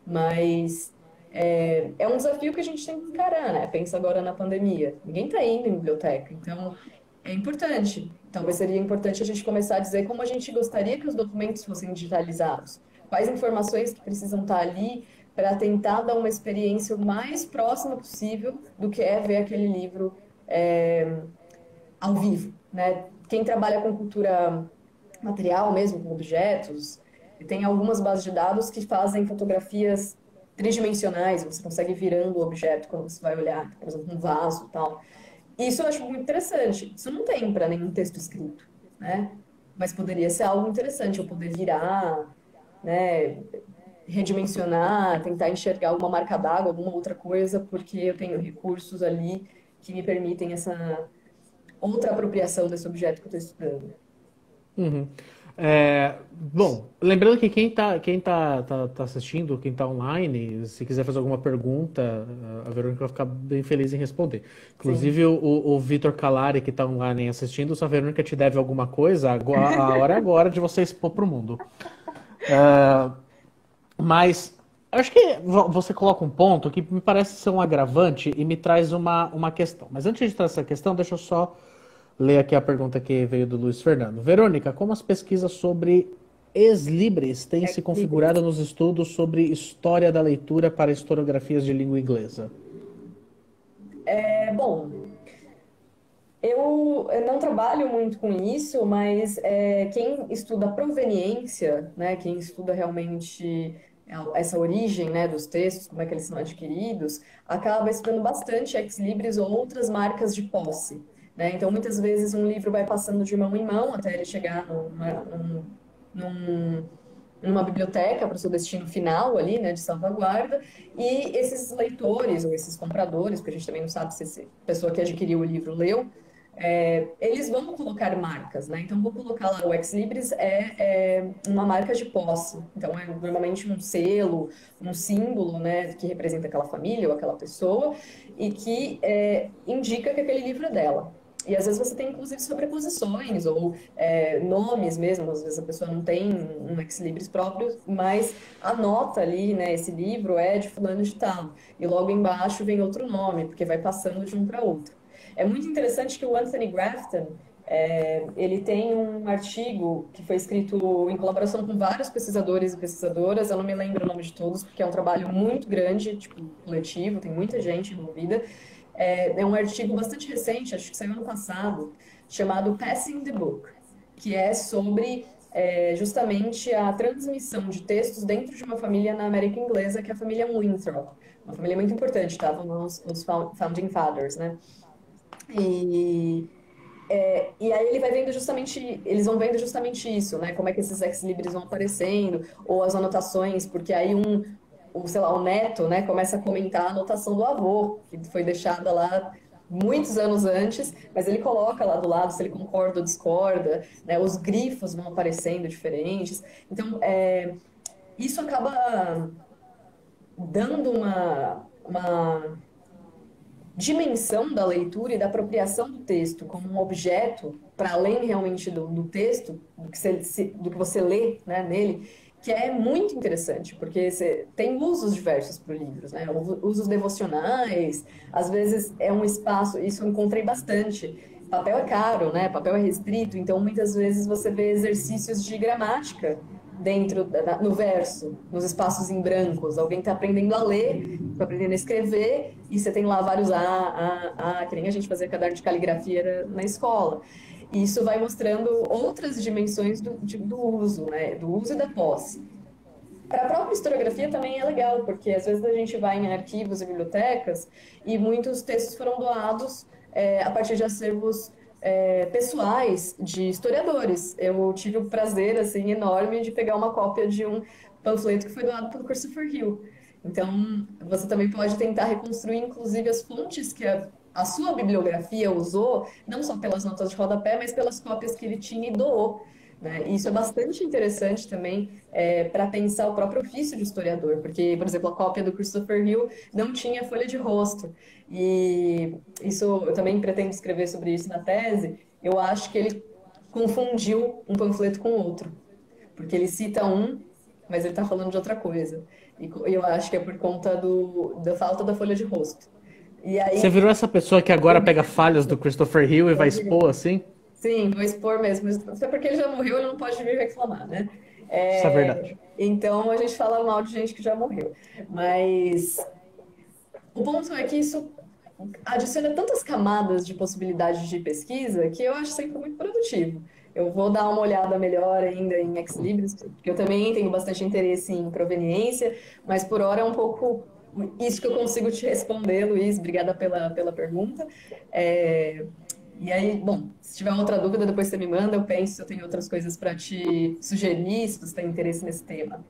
Mas é, é um desafio que a gente tem que encarar, né? Pensa agora na pandemia. Ninguém está indo em biblioteca, então é importante. Talvez seria importante a gente começar a dizer como a gente gostaria que os documentos fossem digitalizados. Quais informações que precisam estar ali para tentar dar uma experiência o mais próxima possível do que é ver aquele livro é, ao vivo, né? Quem trabalha com cultura material mesmo, com objetos, tem algumas bases de dados que fazem fotografias tridimensionais, você consegue ir virando o objeto quando você vai olhar, por exemplo, um vaso e tal. Isso eu acho muito interessante. Isso não tem para nenhum texto escrito, né? Mas poderia ser algo interessante, eu poder virar, né? Redimensionar, tentar enxergar alguma marca d'água, alguma outra coisa, porque eu tenho recursos ali que me permitem essa outra apropriação desse objeto que eu estou estudando. Uhum. É, bom, lembrando que quem tá, quem tá, tá, tá assistindo, quem tá online, se quiser fazer alguma pergunta, a Verônica vai ficar bem feliz em responder. Sim. Inclusive, o, o Vitor Calari, que tá online assistindo, se a Verônica te deve alguma coisa, agora, a hora é agora de você expor pro mundo. É, mas acho que vo- você coloca um ponto que me parece ser um agravante e me traz uma, uma questão. Mas antes de trazer essa questão, deixa eu só ler aqui a pergunta que veio do Luiz Fernando. Verônica, como as pesquisas sobre ex-libris têm É se livre. configurado nos estudos sobre história da leitura para historiografias de língua inglesa? É, bom, eu eu não trabalho muito com isso, mas é, quem estuda a proveniência, né, quem estuda realmente essa origem, né, dos textos, como é que eles são adquiridos, acaba estudando bastante ex-libris ou outras marcas de posse, né? Então, muitas vezes um livro vai passando de mão em mão até ele chegar numa, num, num- numa biblioteca para o seu destino final ali, né, de salvaguarda, e esses leitores ou esses compradores, porque a gente também não sabe se essa pessoa que adquiriu o livro leu, é, eles vão colocar marcas, né? Então, vou colocar lá o Ex Libris é, é uma marca de posse. Então, é normalmente um selo, um símbolo, né, que representa aquela família ou aquela pessoa e que é, indica que aquele livro é dela. E às vezes você tem, inclusive, sobreposições ou é, nomes mesmo. Às vezes a pessoa não tem um Ex Libris próprio, mas anota ali, né, esse livro é de fulano de tal. E logo embaixo vem outro nome, porque vai passando de um para outro. é muito interessante que o Anthony Grafton, é, ele tem um artigo que foi escrito em colaboração com vários pesquisadores e pesquisadoras, eu não me lembro o nome de todos, porque é um trabalho muito grande, tipo, coletivo, tem muita gente envolvida. É, é um artigo bastante recente, acho que saiu ano passado, chamado Passing the Book, que é sobre é, justamente a transmissão de textos dentro de uma família na América Inglesa, que é a família Winthrop. Uma família muito importante, estavam os, os Founding Fathers, né? E, é, e aí ele vai vendo justamente, eles vão vendo justamente isso, né? Como é que esses ex-libris vão aparecendo, ou as anotações, porque aí um, o, sei lá, o neto, né, começa a comentar a anotação do avô, que foi deixada lá muitos anos antes, mas ele coloca lá do lado se ele concorda ou discorda, né? Os grifos vão aparecendo diferentes. Então, é, isso acaba dando uma, uma dimensão da leitura e da apropriação do texto como um objeto, para além realmente do, do texto, do que, você, do que você lê, né, nele, que é muito interessante, porque você tem usos diversos para o livro, né? Usos devocionais, às vezes é um espaço, isso eu encontrei bastante. Papel é caro, né? Papel é restrito, então muitas vezes você vê exercícios de gramática dentro da, no verso, nos espaços em brancos. Alguém está aprendendo a ler, está aprendendo a escrever, e você tem lá vários A, A, A, que nem a gente fazia caderno de caligrafia na escola. E isso vai mostrando outras dimensões do, de, do uso, né? Do uso e da posse. Para a própria historiografia também é legal, porque às vezes a gente vai em arquivos e bibliotecas e muitos textos foram doados é, a partir de acervos é, pessoais de historiadores. Eu tive o prazer assim enorme de pegar uma cópia de um panfleto que foi doado pelo Christopher Hill. Então, você também pode tentar reconstruir, inclusive, as fontes que a, a sua bibliografia usou, não só pelas notas de rodapé, mas pelas cópias que ele tinha e doou. Né? E isso é bastante interessante também é, para pensar o próprio ofício de historiador, porque, por exemplo, a cópia do Christopher Hill não tinha folha de rosto. E isso eu também pretendo escrever sobre isso na tese. Eu acho que ele confundiu um panfleto com outro, porque ele cita um, mas ele está falando de outra coisa. E eu acho que é por conta do, da falta da folha de rosto. E Você aí, virou essa pessoa que agora pega falhas do Christopher Hill e vai expor assim? sim, vou expor mesmo. Até porque ele já morreu, ele não pode vir reclamar, né? Isso é É, verdade. então a gente fala mal de gente que já morreu. Mas o ponto é que isso adiciona tantas camadas de possibilidades de pesquisa que eu acho sempre muito produtivo. Eu vou dar uma olhada melhor ainda em ex-libris, porque eu também tenho bastante interesse em proveniência, mas por hora é um pouco isso que eu consigo te responder, Luiz. Obrigada pela, pela pergunta. É, e aí, bom, se tiver outra dúvida, depois você me manda. Eu penso se eu tenho outras coisas para te sugerir, se você tem interesse nesse tema.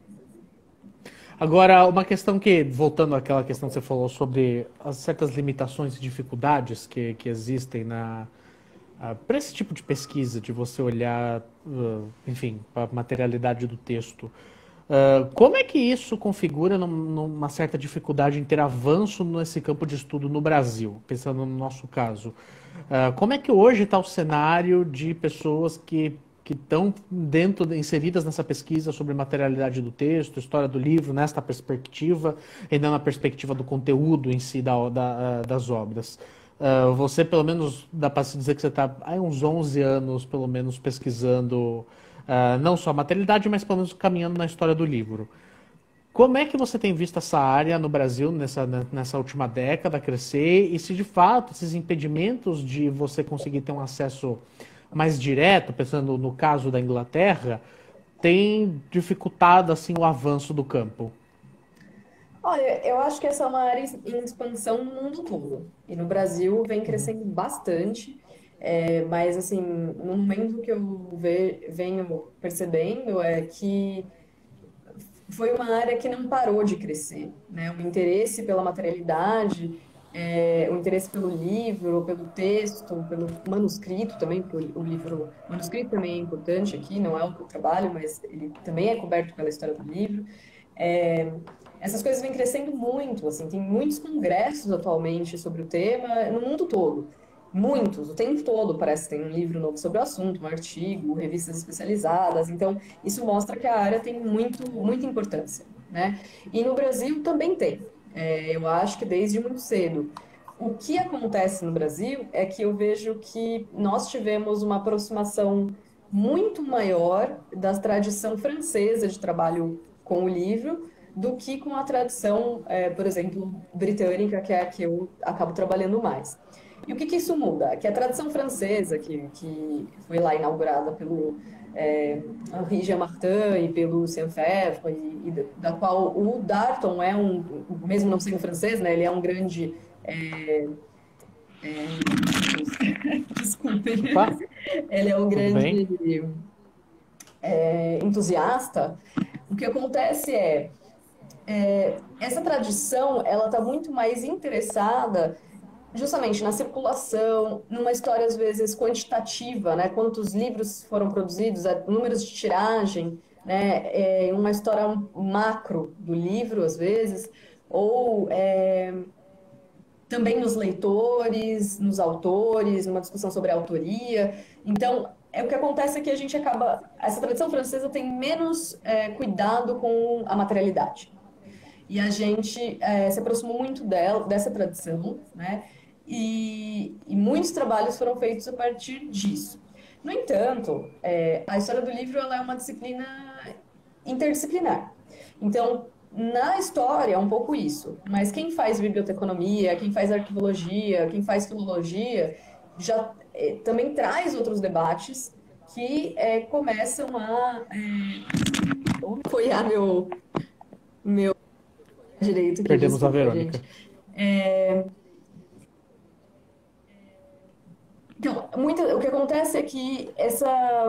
Agora, uma questão que, voltando àquela questão que você falou sobre as certas limitações e dificuldades que, que existem na, uh, para esse tipo de pesquisa, de você olhar, uh, enfim, para a materialidade do texto. Uh, como é que isso configura num, numa certa dificuldade em ter avanço nesse campo de estudo no Brasil, pensando no nosso caso? Uh, como é que hoje está o cenário de pessoas que que estão dentro, inseridas nessa pesquisa sobre materialidade do texto, história do livro, nesta perspectiva, e não na perspectiva do conteúdo em si da, da, das obras? Uh, você, pelo menos, dá para se dizer que você está há uns onze anos, pelo menos, pesquisando uh, não só a materialidade, mas pelo menos caminhando na história do livro. Como é que você tem visto essa área no Brasil nessa, nessa última década crescer e se de fato esses impedimentos de você conseguir ter um acesso mais direto, pensando no caso da Inglaterra, tem dificultado assim o avanço do campo? Olha, eu acho que essa é uma área em expansão no mundo todo. E no Brasil vem Uhum. crescendo bastante. É, mas, assim, no momento que eu ve- venho percebendo é que foi uma área que não parou de crescer, né? O interesse pela materialidade, é, o interesse pelo livro, pelo texto, pelo manuscrito também, porque o livro, o manuscrito também é importante aqui, não é o que eu trabalho, mas ele também é coberto pela história do livro. É, essas coisas vêm crescendo muito, assim, tem muitos congressos atualmente sobre o tema no mundo todo. Muitos, o tempo todo parece que tem um livro novo sobre o assunto, um artigo, revistas especializadas. Então, isso mostra que a área tem muito, muita importância, né? E no Brasil também tem. É, eu acho que desde muito cedo. o que acontece no Brasil é que eu vejo que nós tivemos uma aproximação muito maior da tradição francesa de trabalho com o livro do que com a tradição, eh, por exemplo, britânica, que é a que eu acabo trabalhando mais. E o que que isso muda? Que a tradição francesa, que, que foi lá inaugurada pelo é, Henri Jean Martin e pelo Saint-Fèvre, e, e da qual o Darton é um, mesmo não sendo francês, né, ele é um grande é, desculpe, Opa, ele é um tudo bem? grande é, entusiasta. O que acontece é, é essa tradição, ela está muito mais interessada justamente na circulação, numa história às vezes quantitativa, né? Quantos livros foram produzidos, é, números de tiragem, né? É uma história macro do livro às vezes, ou é, também nos leitores, nos autores, numa discussão sobre a autoria. Então, é o que acontece é que a gente acaba, essa tradição francesa tem menos é, cuidado com a materialidade. E a gente é, se aproximou muito dela, dessa tradição, né? E, e muitos trabalhos foram feitos a partir disso. No entanto, é, a história do livro ela é uma disciplina interdisciplinar. Então, na história é um pouco isso, mas quem faz biblioteconomia, quem faz arquivologia, quem faz filologia, já é, também traz outros debates que é, começam a é, apoiar meu, meu direito aqui, Perdemos a desculpa, gente. Verônica. É, então, muito, o que acontece é que essa,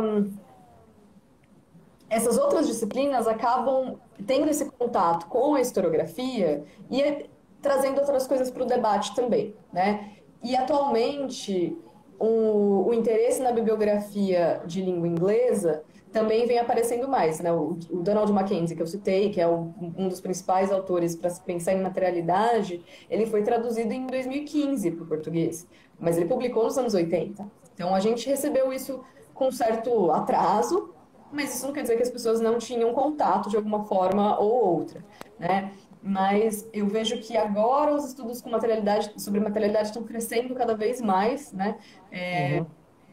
essas outras disciplinas acabam tendo esse contato com a historiografia e é, trazendo outras coisas para o debate também, né? E atualmente o, o interesse na bibliografia de língua inglesa também vem aparecendo mais, né? O, o Donald Mackenzie, que eu citei, que é o, um dos principais autores para se pensar em materialidade, ele foi traduzido em dois mil e quinze para o português, mas ele publicou nos anos oitenta. Então a gente recebeu isso com certo atraso, mas isso não quer dizer que as pessoas não tinham contato de alguma forma ou outra, né? Mas eu vejo que agora os estudos com materialidade, sobre materialidade estão crescendo cada vez mais, né? Uhum.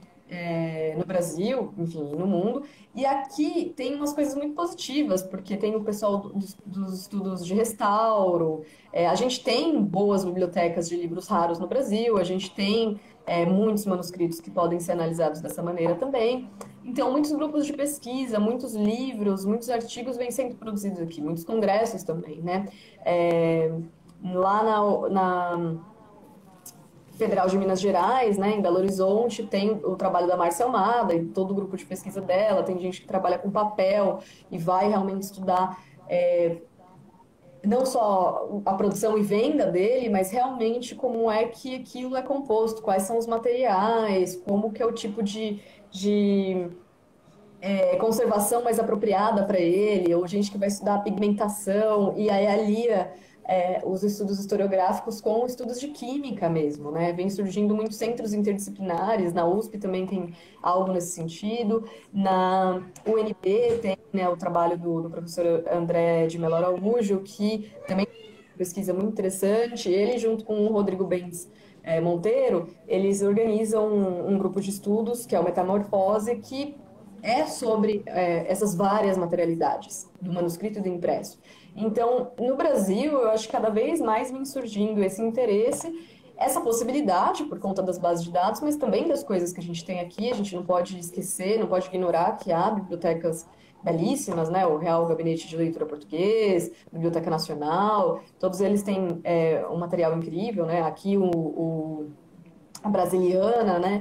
É, no Brasil, enfim, no mundo. E aqui tem umas coisas muito positivas, porque tem o pessoal dos, dos estudos de restauro, é, a gente tem boas bibliotecas de livros raros no Brasil, a gente tem é, muitos manuscritos que podem ser analisados dessa maneira também. Então, muitos grupos de pesquisa, muitos livros, muitos artigos vêm sendo produzidos aqui, muitos congressos também, né? É, lá na, na Federal de Minas Gerais, né, em Belo Horizonte, tem o trabalho da Márcia Almada e todo o grupo de pesquisa dela, tem gente que trabalha com papel e vai realmente estudar é, não só a produção e venda dele, mas realmente como é que aquilo é composto, quais são os materiais, como que é o tipo de, de é, conservação mais apropriada para ele, ou gente que vai estudar a pigmentação, e aí alia é, os estudos historiográficos com estudos de química mesmo, né? Vem surgindo muitos centros interdisciplinares, na U S P também tem algo nesse sentido, na U N B tem, né, o trabalho do, do professor André de Mello Araújo, que também é uma pesquisa muito interessante, ele junto com o Rodrigo Benz é, Monteiro, eles organizam um, um grupo de estudos, que é o Metamorfose, que é sobre é, essas várias materialidades do manuscrito e do impresso. Então, no Brasil, eu acho que cada vez mais vem surgindo esse interesse, essa possibilidade por conta das bases de dados, mas também das coisas que a gente tem aqui. A gente não pode esquecer, não pode ignorar que há bibliotecas belíssimas, né? O Real Gabinete de Leitura Português, Biblioteca Nacional, todos eles têm é, um material incrível, né? Aqui o, o a Brasiliana, né?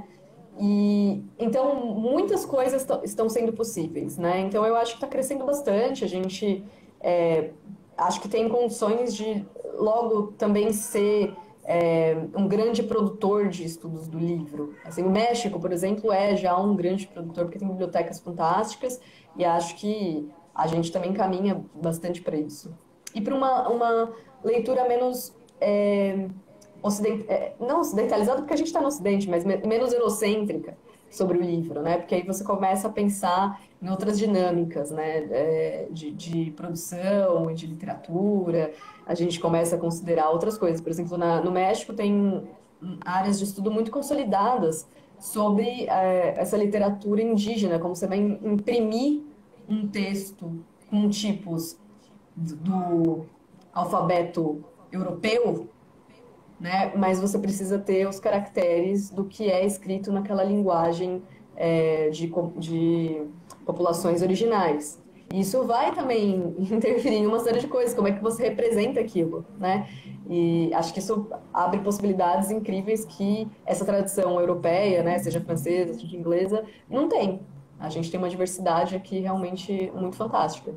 E então muitas coisas estão sendo possíveis, né? Então eu acho que está crescendo bastante. A gente é, acho que tem condições de logo também ser é, um grande produtor de estudos do livro. Assim, o México, por exemplo, é já um grande produtor porque tem bibliotecas fantásticas e acho que a gente também caminha bastante para isso. E para uma, uma leitura menos é, ocident... não ocidentalizada porque a gente está no ocidente, mas menos eurocêntrica, sobre o livro, né? Porque aí você começa a pensar em outras dinâmicas, né? É, de, de produção e de literatura. A gente começa a considerar outras coisas. Por exemplo, na- no México tem áreas de estudo muito consolidadas sobre é, essa literatura indígena, como você vai imprimir um texto com tipos do alfabeto europeu, né? Mas você precisa ter os caracteres do que é escrito naquela linguagem é, de, de populações originais. Isso vai também interferir em uma série de coisas, como é que você representa aquilo, né? E acho que isso abre possibilidades incríveis que essa tradição europeia, né, seja francesa, seja inglesa, não tem. A gente tem uma diversidade aqui realmente muito fantástica.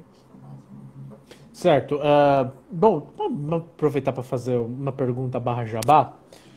Certo. Ah, bom, vamos aproveitar para fazer uma pergunta barra jabá.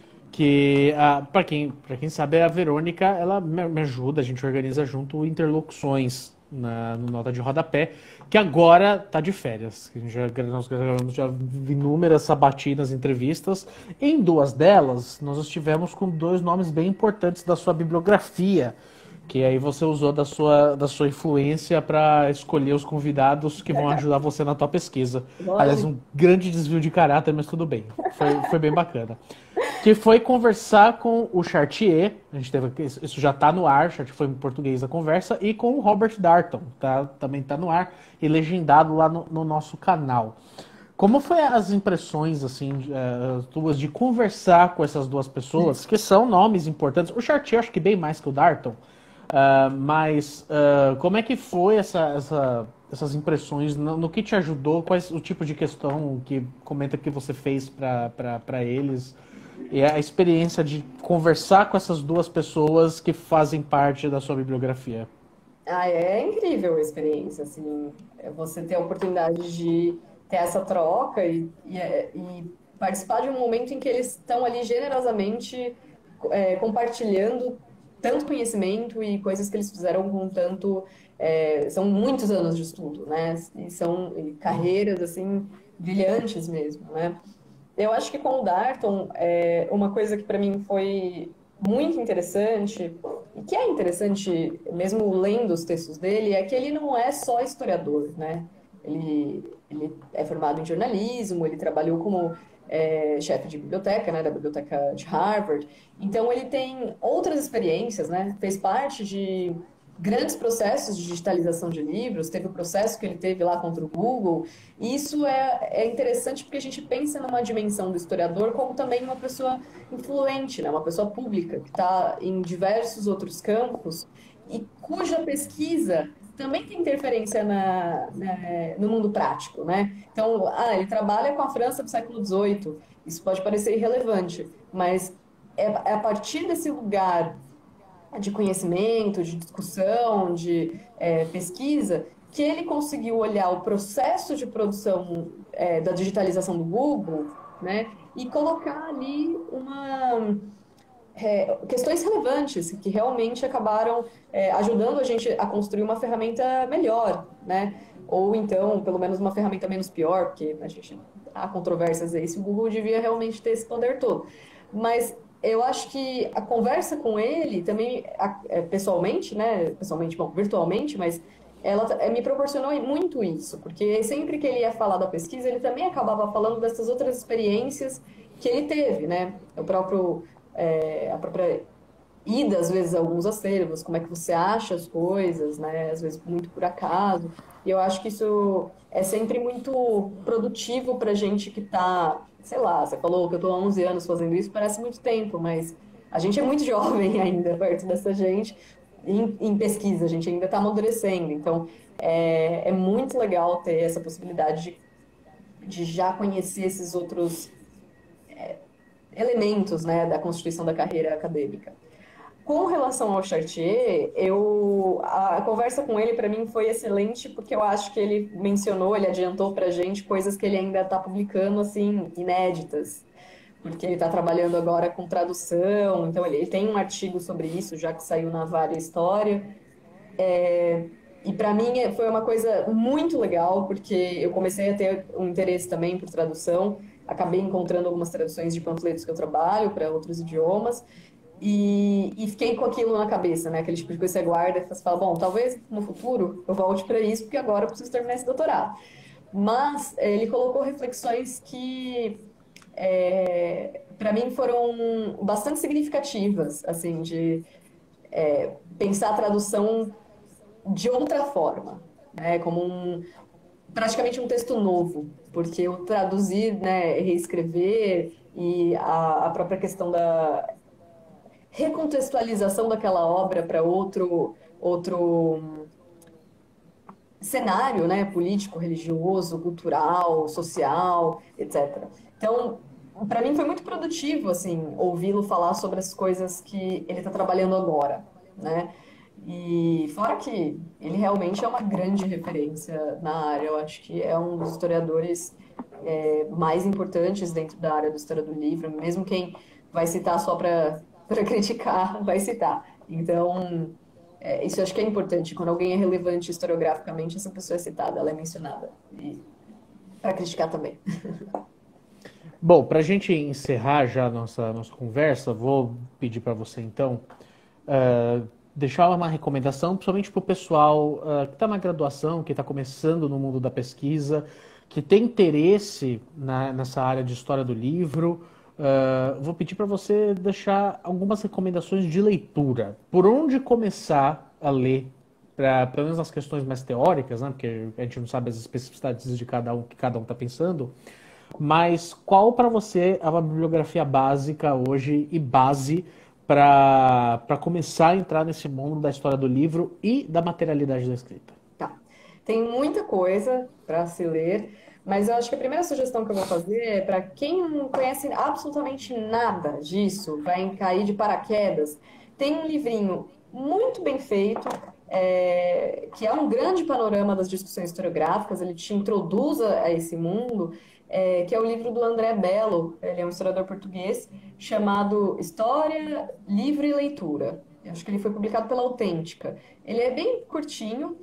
Que, ah, para quem, para quem sabe, a Verônica, ela me, me ajuda, a gente organiza junto interlocuções na, no Nota de Rodapé, que agora tá de férias. A gente já, nós gravamos já inúmeras sabatinas, entrevistas. Em duas delas, nós estivemos com dois nomes bem importantes da sua bibliografia, que aí você usou da sua, da sua influência para escolher os convidados que vão ajudar você na tua pesquisa. Aliás, Lógico. um grande desvio de caráter, mas tudo bem. Foi, foi bem bacana. Que foi conversar com o Chartier, a gente teve, isso já está no ar, Chartier foi em português a conversa, e com o Robert Darnton, tá, também está no ar, e legendado lá no, no nosso canal. Como foi as impressões, assim, uh, tuas de conversar com essas duas pessoas, que são nomes importantes, o Chartier acho que bem mais que o Darnton, uh, mas uh, como é que foi essa, essa, essas impressões, no, no que te ajudou, quais o tipo de questão que comenta que você fez para eles, e a experiência de conversar com essas duas pessoas que fazem parte da sua bibliografia. Ah, é incrível a experiência, assim, é você ter a oportunidade de ter essa troca e, e, é, e participar de um momento em que eles estão ali generosamente é, compartilhando tanto conhecimento e coisas que eles fizeram com tanto, é, são muitos anos de estudo, né? E são e carreiras, assim, brilhantes mesmo, né? Eu acho que com o Darton, é, uma coisa que para mim foi muito interessante, e que é interessante mesmo lendo os textos dele, é que ele não é só historiador, né? Ele, ele é formado em jornalismo, ele trabalhou como é, chefe de biblioteca, né, da biblioteca de Harvard. Então ele tem outras experiências, né? Fez parte de grandes processos de digitalização de livros, teve o processo que ele teve lá contra o Google. E isso é, é interessante porque a gente pensa numa dimensão do historiador como também uma pessoa influente, né? Uma pessoa pública que está em diversos outros campos e cuja pesquisa também tem interferência na, na, no mundo prático, né? Então, ah, ele trabalha com a França do século dezoito, isso pode parecer irrelevante, mas é, é a partir desse lugar de conhecimento, de discussão, de é, pesquisa, que ele conseguiu olhar o processo de produção é, da digitalização do Google, né, e colocar ali uma, é, questões relevantes que realmente acabaram é, ajudando a gente a construir uma ferramenta melhor, né, ou então, pelo menos uma ferramenta menos pior, porque a gente há controvérsias aí se o Google devia realmente ter esse poder todo. Mas eu acho que a conversa com ele também, é, pessoalmente, né? Pessoalmente, bom, virtualmente, mas ela é, me proporcionou muito isso, porque sempre que ele ia falar da pesquisa, ele também acabava falando dessas outras experiências que ele teve, né? O próprio, é, a própria ida, às vezes, a alguns acervos, como é que você acha as coisas, né? Às vezes muito por acaso. E eu acho que isso é sempre muito produtivo para gente que está, sei lá, você falou que eu estou há onze anos fazendo isso, parece muito tempo, mas a gente é muito jovem ainda perto dessa gente em, em pesquisa, a gente ainda está amadurecendo. Então, é, é muito legal ter essa possibilidade de, de já conhecer esses outros elementos, né, da constituição da carreira acadêmica. Com relação ao Chartier, eu, a, a conversa com ele para mim foi excelente porque eu acho que ele mencionou, ele adiantou para a gente coisas que ele ainda está publicando assim inéditas, porque ele está trabalhando agora com tradução, então ele, ele tem um artigo sobre isso já que saiu na Varia História. E para mim é- foi uma coisa muito legal porque eu comecei a ter um interesse também por tradução, acabei encontrando algumas traduções de panfletos que eu trabalho para outros idiomas. E, e fiquei com aquilo na cabeça, né? Aquele tipo de coisa que você guarda e você fala, bom, talvez no futuro eu volte para isso, porque agora eu preciso terminar esse doutorado. Mas eh, ele colocou reflexões que, é, para mim, foram bastante significativas, assim, de pensar a tradução de outra forma, né? Como um, praticamente um texto novo, porque o traduzir, né, reescrever e a, a própria questão da recontextualização daquela obra para outro outro cenário, né, político, religioso, cultural, social, etcétera. Então, para mim foi muito produtivo assim ouvi-lo falar sobre as coisas que ele está trabalhando agora, né? E fora que ele realmente é uma grande referência na área, eu acho que é um dos historiadores é, mais importantes dentro da área da história do livro, mesmo quem vai citar só para para criticar, vai citar. Então, é, isso eu acho que é importante. Quando alguém é relevante historiograficamente, essa pessoa é citada, ela é mencionada. E para criticar também. Bom, para a gente encerrar já a nossa, nossa conversa, vou pedir para você então uh, deixar uma recomendação, principalmente para o pessoal uh, que está na graduação, que está começando no mundo da pesquisa, que tem interesse na, nessa área de história do livro. Uh, vou pedir para você deixar algumas recomendações de leitura. Por onde começar a ler? Pra, pelo menos as questões mais teóricas, né? Porque a gente não sabe as especificidades de cada um, que cada um está pensando. Mas qual para você é uma bibliografia básica hoje e base para para começar a entrar nesse mundo da história do livro e da materialidade da escrita? Tá. Tem muita coisa para se ler, mas eu acho que a primeira sugestão que eu vou fazer é para quem não conhece absolutamente nada disso, vai cair de paraquedas. Tem um livrinho muito bem feito, é, que é um grande panorama das discussões historiográficas, ele te introduz a, a esse mundo, é, que é o livro do André Bello, ele é um historiador português, chamado História, Livro e Leitura. Eu acho que ele foi publicado pela Autêntica. Ele é bem curtinho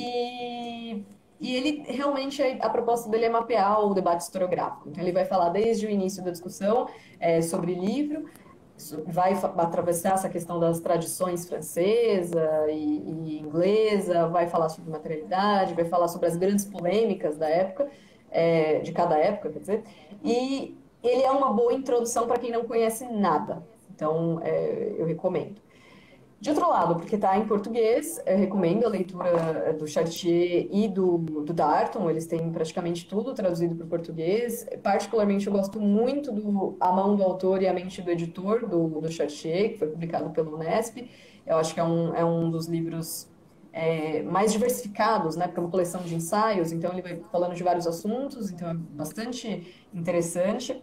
e, e ele realmente, a proposta dele é mapear o debate historiográfico. Então ele vai falar desde o início da discussão é, sobre livro, vai atravessar essa questão das tradições francesa e, e inglesa, vai falar sobre materialidade, vai falar sobre as grandes polêmicas da época, é, de cada época, quer dizer, e ele é uma boa introdução para quem não conhece nada. Então, é, eu recomendo. De outro lado, porque está em português, eu recomendo a leitura do Chartier e do, do Darton, eles têm praticamente tudo traduzido para o português. Particularmente, eu gosto muito do A Mão do Autor e a Mente do Editor, do, do Chartier, que foi publicado pelo Unesp. Eu acho que é um, é um dos livros é, mais diversificados, né? Porque é uma coleção de ensaios, então ele vai falando de vários assuntos, então é bastante interessante.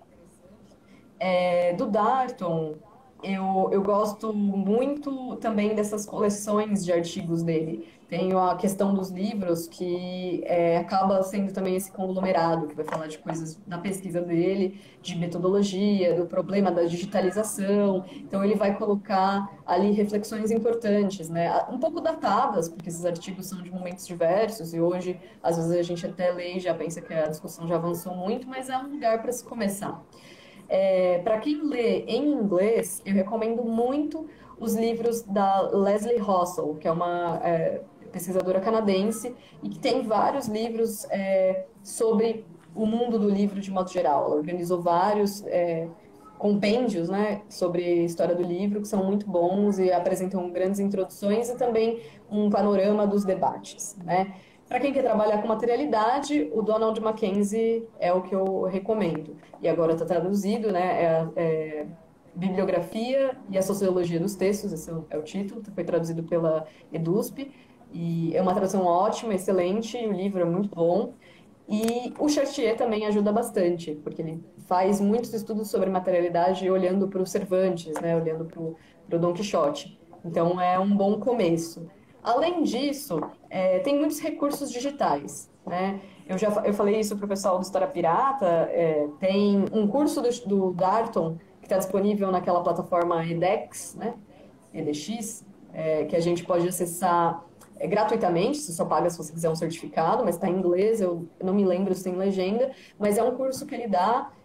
É, do Darton, eu, eu gosto muito também dessas coleções de artigos dele. Tem a questão dos livros, que é, acaba sendo também esse conglomerado, que vai falar de coisas da pesquisa dele, de metodologia, do problema da digitalização. Então, ele vai colocar ali reflexões importantes, né? Um pouco datadas, porque esses artigos são de momentos diversos, e hoje, às vezes, a gente até lê e já pensa que a discussão já avançou muito, mas é um lugar para se começar. É, para quem lê em inglês, eu recomendo muito os livros da Leslie Hossel, que é uma é, pesquisadora canadense e que tem vários livros é, sobre o mundo do livro de modo geral. Ela organizou vários é, compêndios, né, sobre história do livro, que são muito bons e apresentam grandes introduções e também um panorama dos debates, né? Para quem quer trabalhar com materialidade, o Donald Mackenzie é o que eu recomendo. E agora está traduzido, né? É, é Bibliografia e a Sociologia dos Textos, esse é o título, foi traduzido pela EDUSP, e é uma tradução ótima, excelente, o livro é muito bom. E o Chartier também ajuda bastante, porque ele faz muitos estudos sobre materialidade olhando para o Cervantes, né? Olhando para o Dom Quixote. Então é um bom começo. Além disso, é, tem muitos recursos digitais, né? Eu já eu falei isso para o pessoal do História Pirata, é, tem um curso do, do Darton que está disponível naquela plataforma edX, né? E D X, é, que a gente pode acessar é, gratuitamente, você só paga se você quiser um certificado, mas está em inglês, eu não me lembro se tem legenda, mas é um curso que ele dá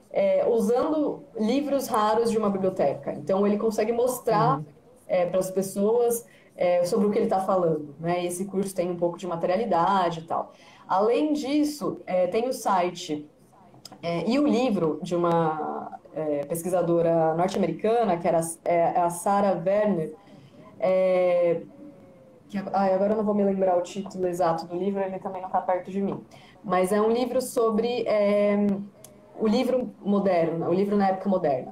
é, usando livros raros de uma biblioteca. Então, ele consegue mostrar Uhum. para as pessoas é, sobre o que ele está falando, né? Esse curso tem um pouco de materialidade e tal. Além disso, é, tem o site é, e o livro de uma é, pesquisadora norte-americana, que era é, a Sarah Werner, é, que, ai, agora eu não vou me lembrar o título exato do livro, ele também não está perto de mim. Mas é um livro sobre é, o livro moderno, o livro na época moderna.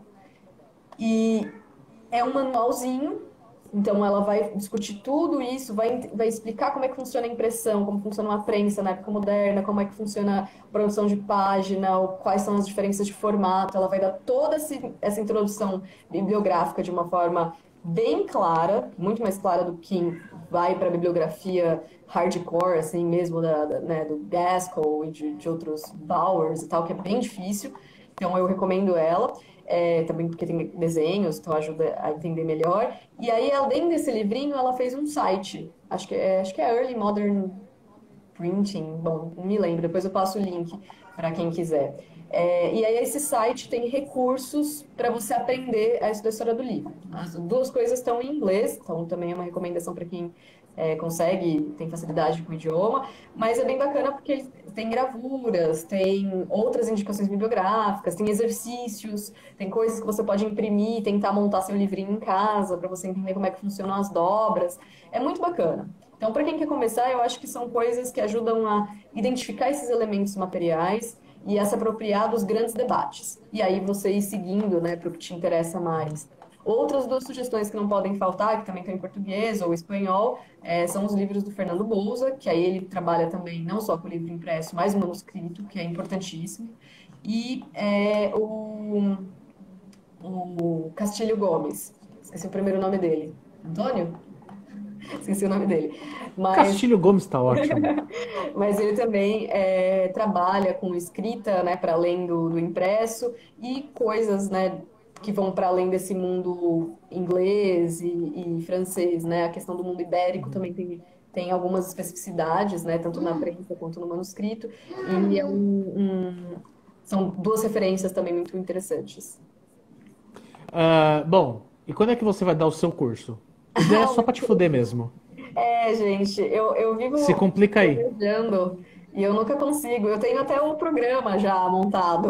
E é um manualzinho, então ela vai discutir tudo isso, vai, vai explicar como é que funciona a impressão, como funciona uma prensa na época moderna, como é que funciona a produção de página, ou quais são as diferenças de formato. Ela vai dar toda esse, essa introdução bibliográfica de uma forma bem clara, muito mais clara do que quem vai para a bibliografia hardcore, assim mesmo, da, da, né, do Gaskell e de, de outros Bowers e tal, que é bem difícil. Então eu recomendo ela. É, também porque tem desenhos, então ajuda a entender melhor. E aí, além desse livrinho, ela fez um site. Acho que é, acho que é Early Modern Printing. Bom, não me lembro, depois eu passo o link para quem quiser. É, e aí, esse site tem recursos para você aprender a história do livro. As duas coisas estão em inglês, então também é uma recomendação para quem é, consegue, tem facilidade com o idioma, mas é bem bacana porque tem gravuras, tem outras indicações bibliográficas, tem exercícios, tem coisas que você pode imprimir, tentar montar seu livrinho em casa para você entender como é que funcionam as dobras. É muito bacana. Então, para quem quer começar, eu acho que são coisas que ajudam a identificar esses elementos materiais e a se apropriar dos grandes debates. E aí você ir seguindo, né, para o que te interessa mais. Outras duas sugestões que não podem faltar, que também estão em português ou espanhol, é, são os livros do Fernando Bouza, que aí ele trabalha também não só com o livro impresso, mas o manuscrito, que é importantíssimo. E é, o, o Castilho Gomes, esqueci o primeiro nome dele. Antônio? Esqueci o nome dele. Mas Castilho Gomes tá ótimo. Mas ele também é, trabalha com escrita, né, para além do, do impresso e coisas, né, que vão para além desse mundo inglês e, e francês, né? A questão do mundo ibérico também tem, tem algumas especificidades, né, tanto na prensa quanto no manuscrito. E é um, um- são duas referências também muito interessantes. Ah, bom, e quando é que você vai dar o seu curso? Ideia é só pra te fuder mesmo. É, gente, eu, eu Se vivo complica aí. planejando e eu nunca consigo. Eu tenho até um programa já montado.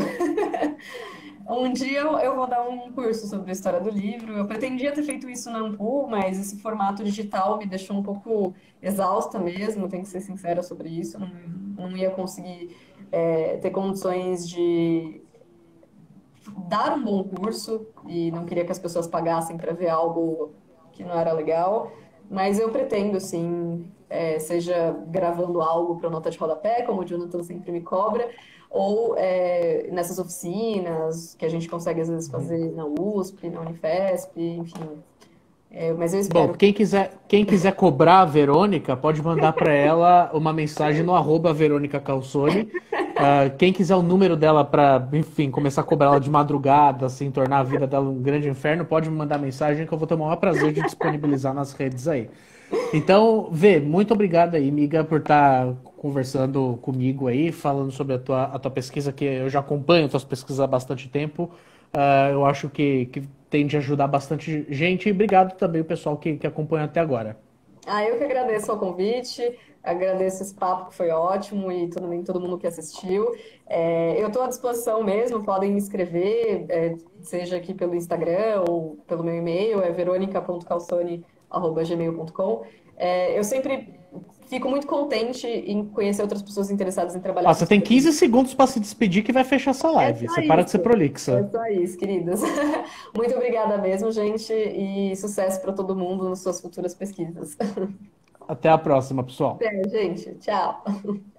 Um dia eu, eu vou dar um curso sobre a história do livro. Eu pretendia ter feito isso na Ampul, mas esse formato digital me deixou um pouco exausta mesmo, tenho que ser sincera sobre isso. Eu não, não ia conseguir, é, ter condições de dar um bom curso e não queria que as pessoas pagassem para ver algo que não era legal, mas eu pretendo, sim, é, seja gravando algo para nota de rodapé, como o Jonathan sempre me cobra, ou é, nessas oficinas que a gente consegue às vezes fazer na U S P, na Unifesp, enfim. É, mas eu Bom, espero. quem quiser, quem quiser cobrar a Verônica, pode mandar para ela uma mensagem no arroba Verônica Calzone. Ah, quem quiser o número dela para, enfim, começar a cobrar ela de madrugada, assim, tornar a vida dela um grande inferno, pode me mandar mensagem que eu vou ter o maior prazer de disponibilizar nas redes aí. Então, Vê, muito obrigado aí, miga, por estar conversando comigo aí, falando sobre a tua, a tua pesquisa, que eu já acompanho tuas pesquisas há bastante tempo. Ah, eu acho que, que tem de ajudar bastante gente. E obrigado também o pessoal que, que acompanha até agora. Ah, eu que agradeço o convite, agradeço esse papo que foi ótimo e também todo mundo que assistiu. É, eu estou à disposição mesmo, podem me escrever, é, seja aqui pelo Instagram ou pelo meu e-mail, é veronica ponto calzone arroba gmail ponto com. É, eu sempre fico muito contente em conhecer outras pessoas interessadas em trabalhar Ó, com você tem história. quinze segundos para se despedir que vai fechar essa É live. só Você para de ser isso. É prolixa. só isso, queridas. Muito obrigada mesmo, gente, e sucesso para todo mundo nas suas futuras pesquisas. Até a próxima, pessoal. Até, gente. Tchau.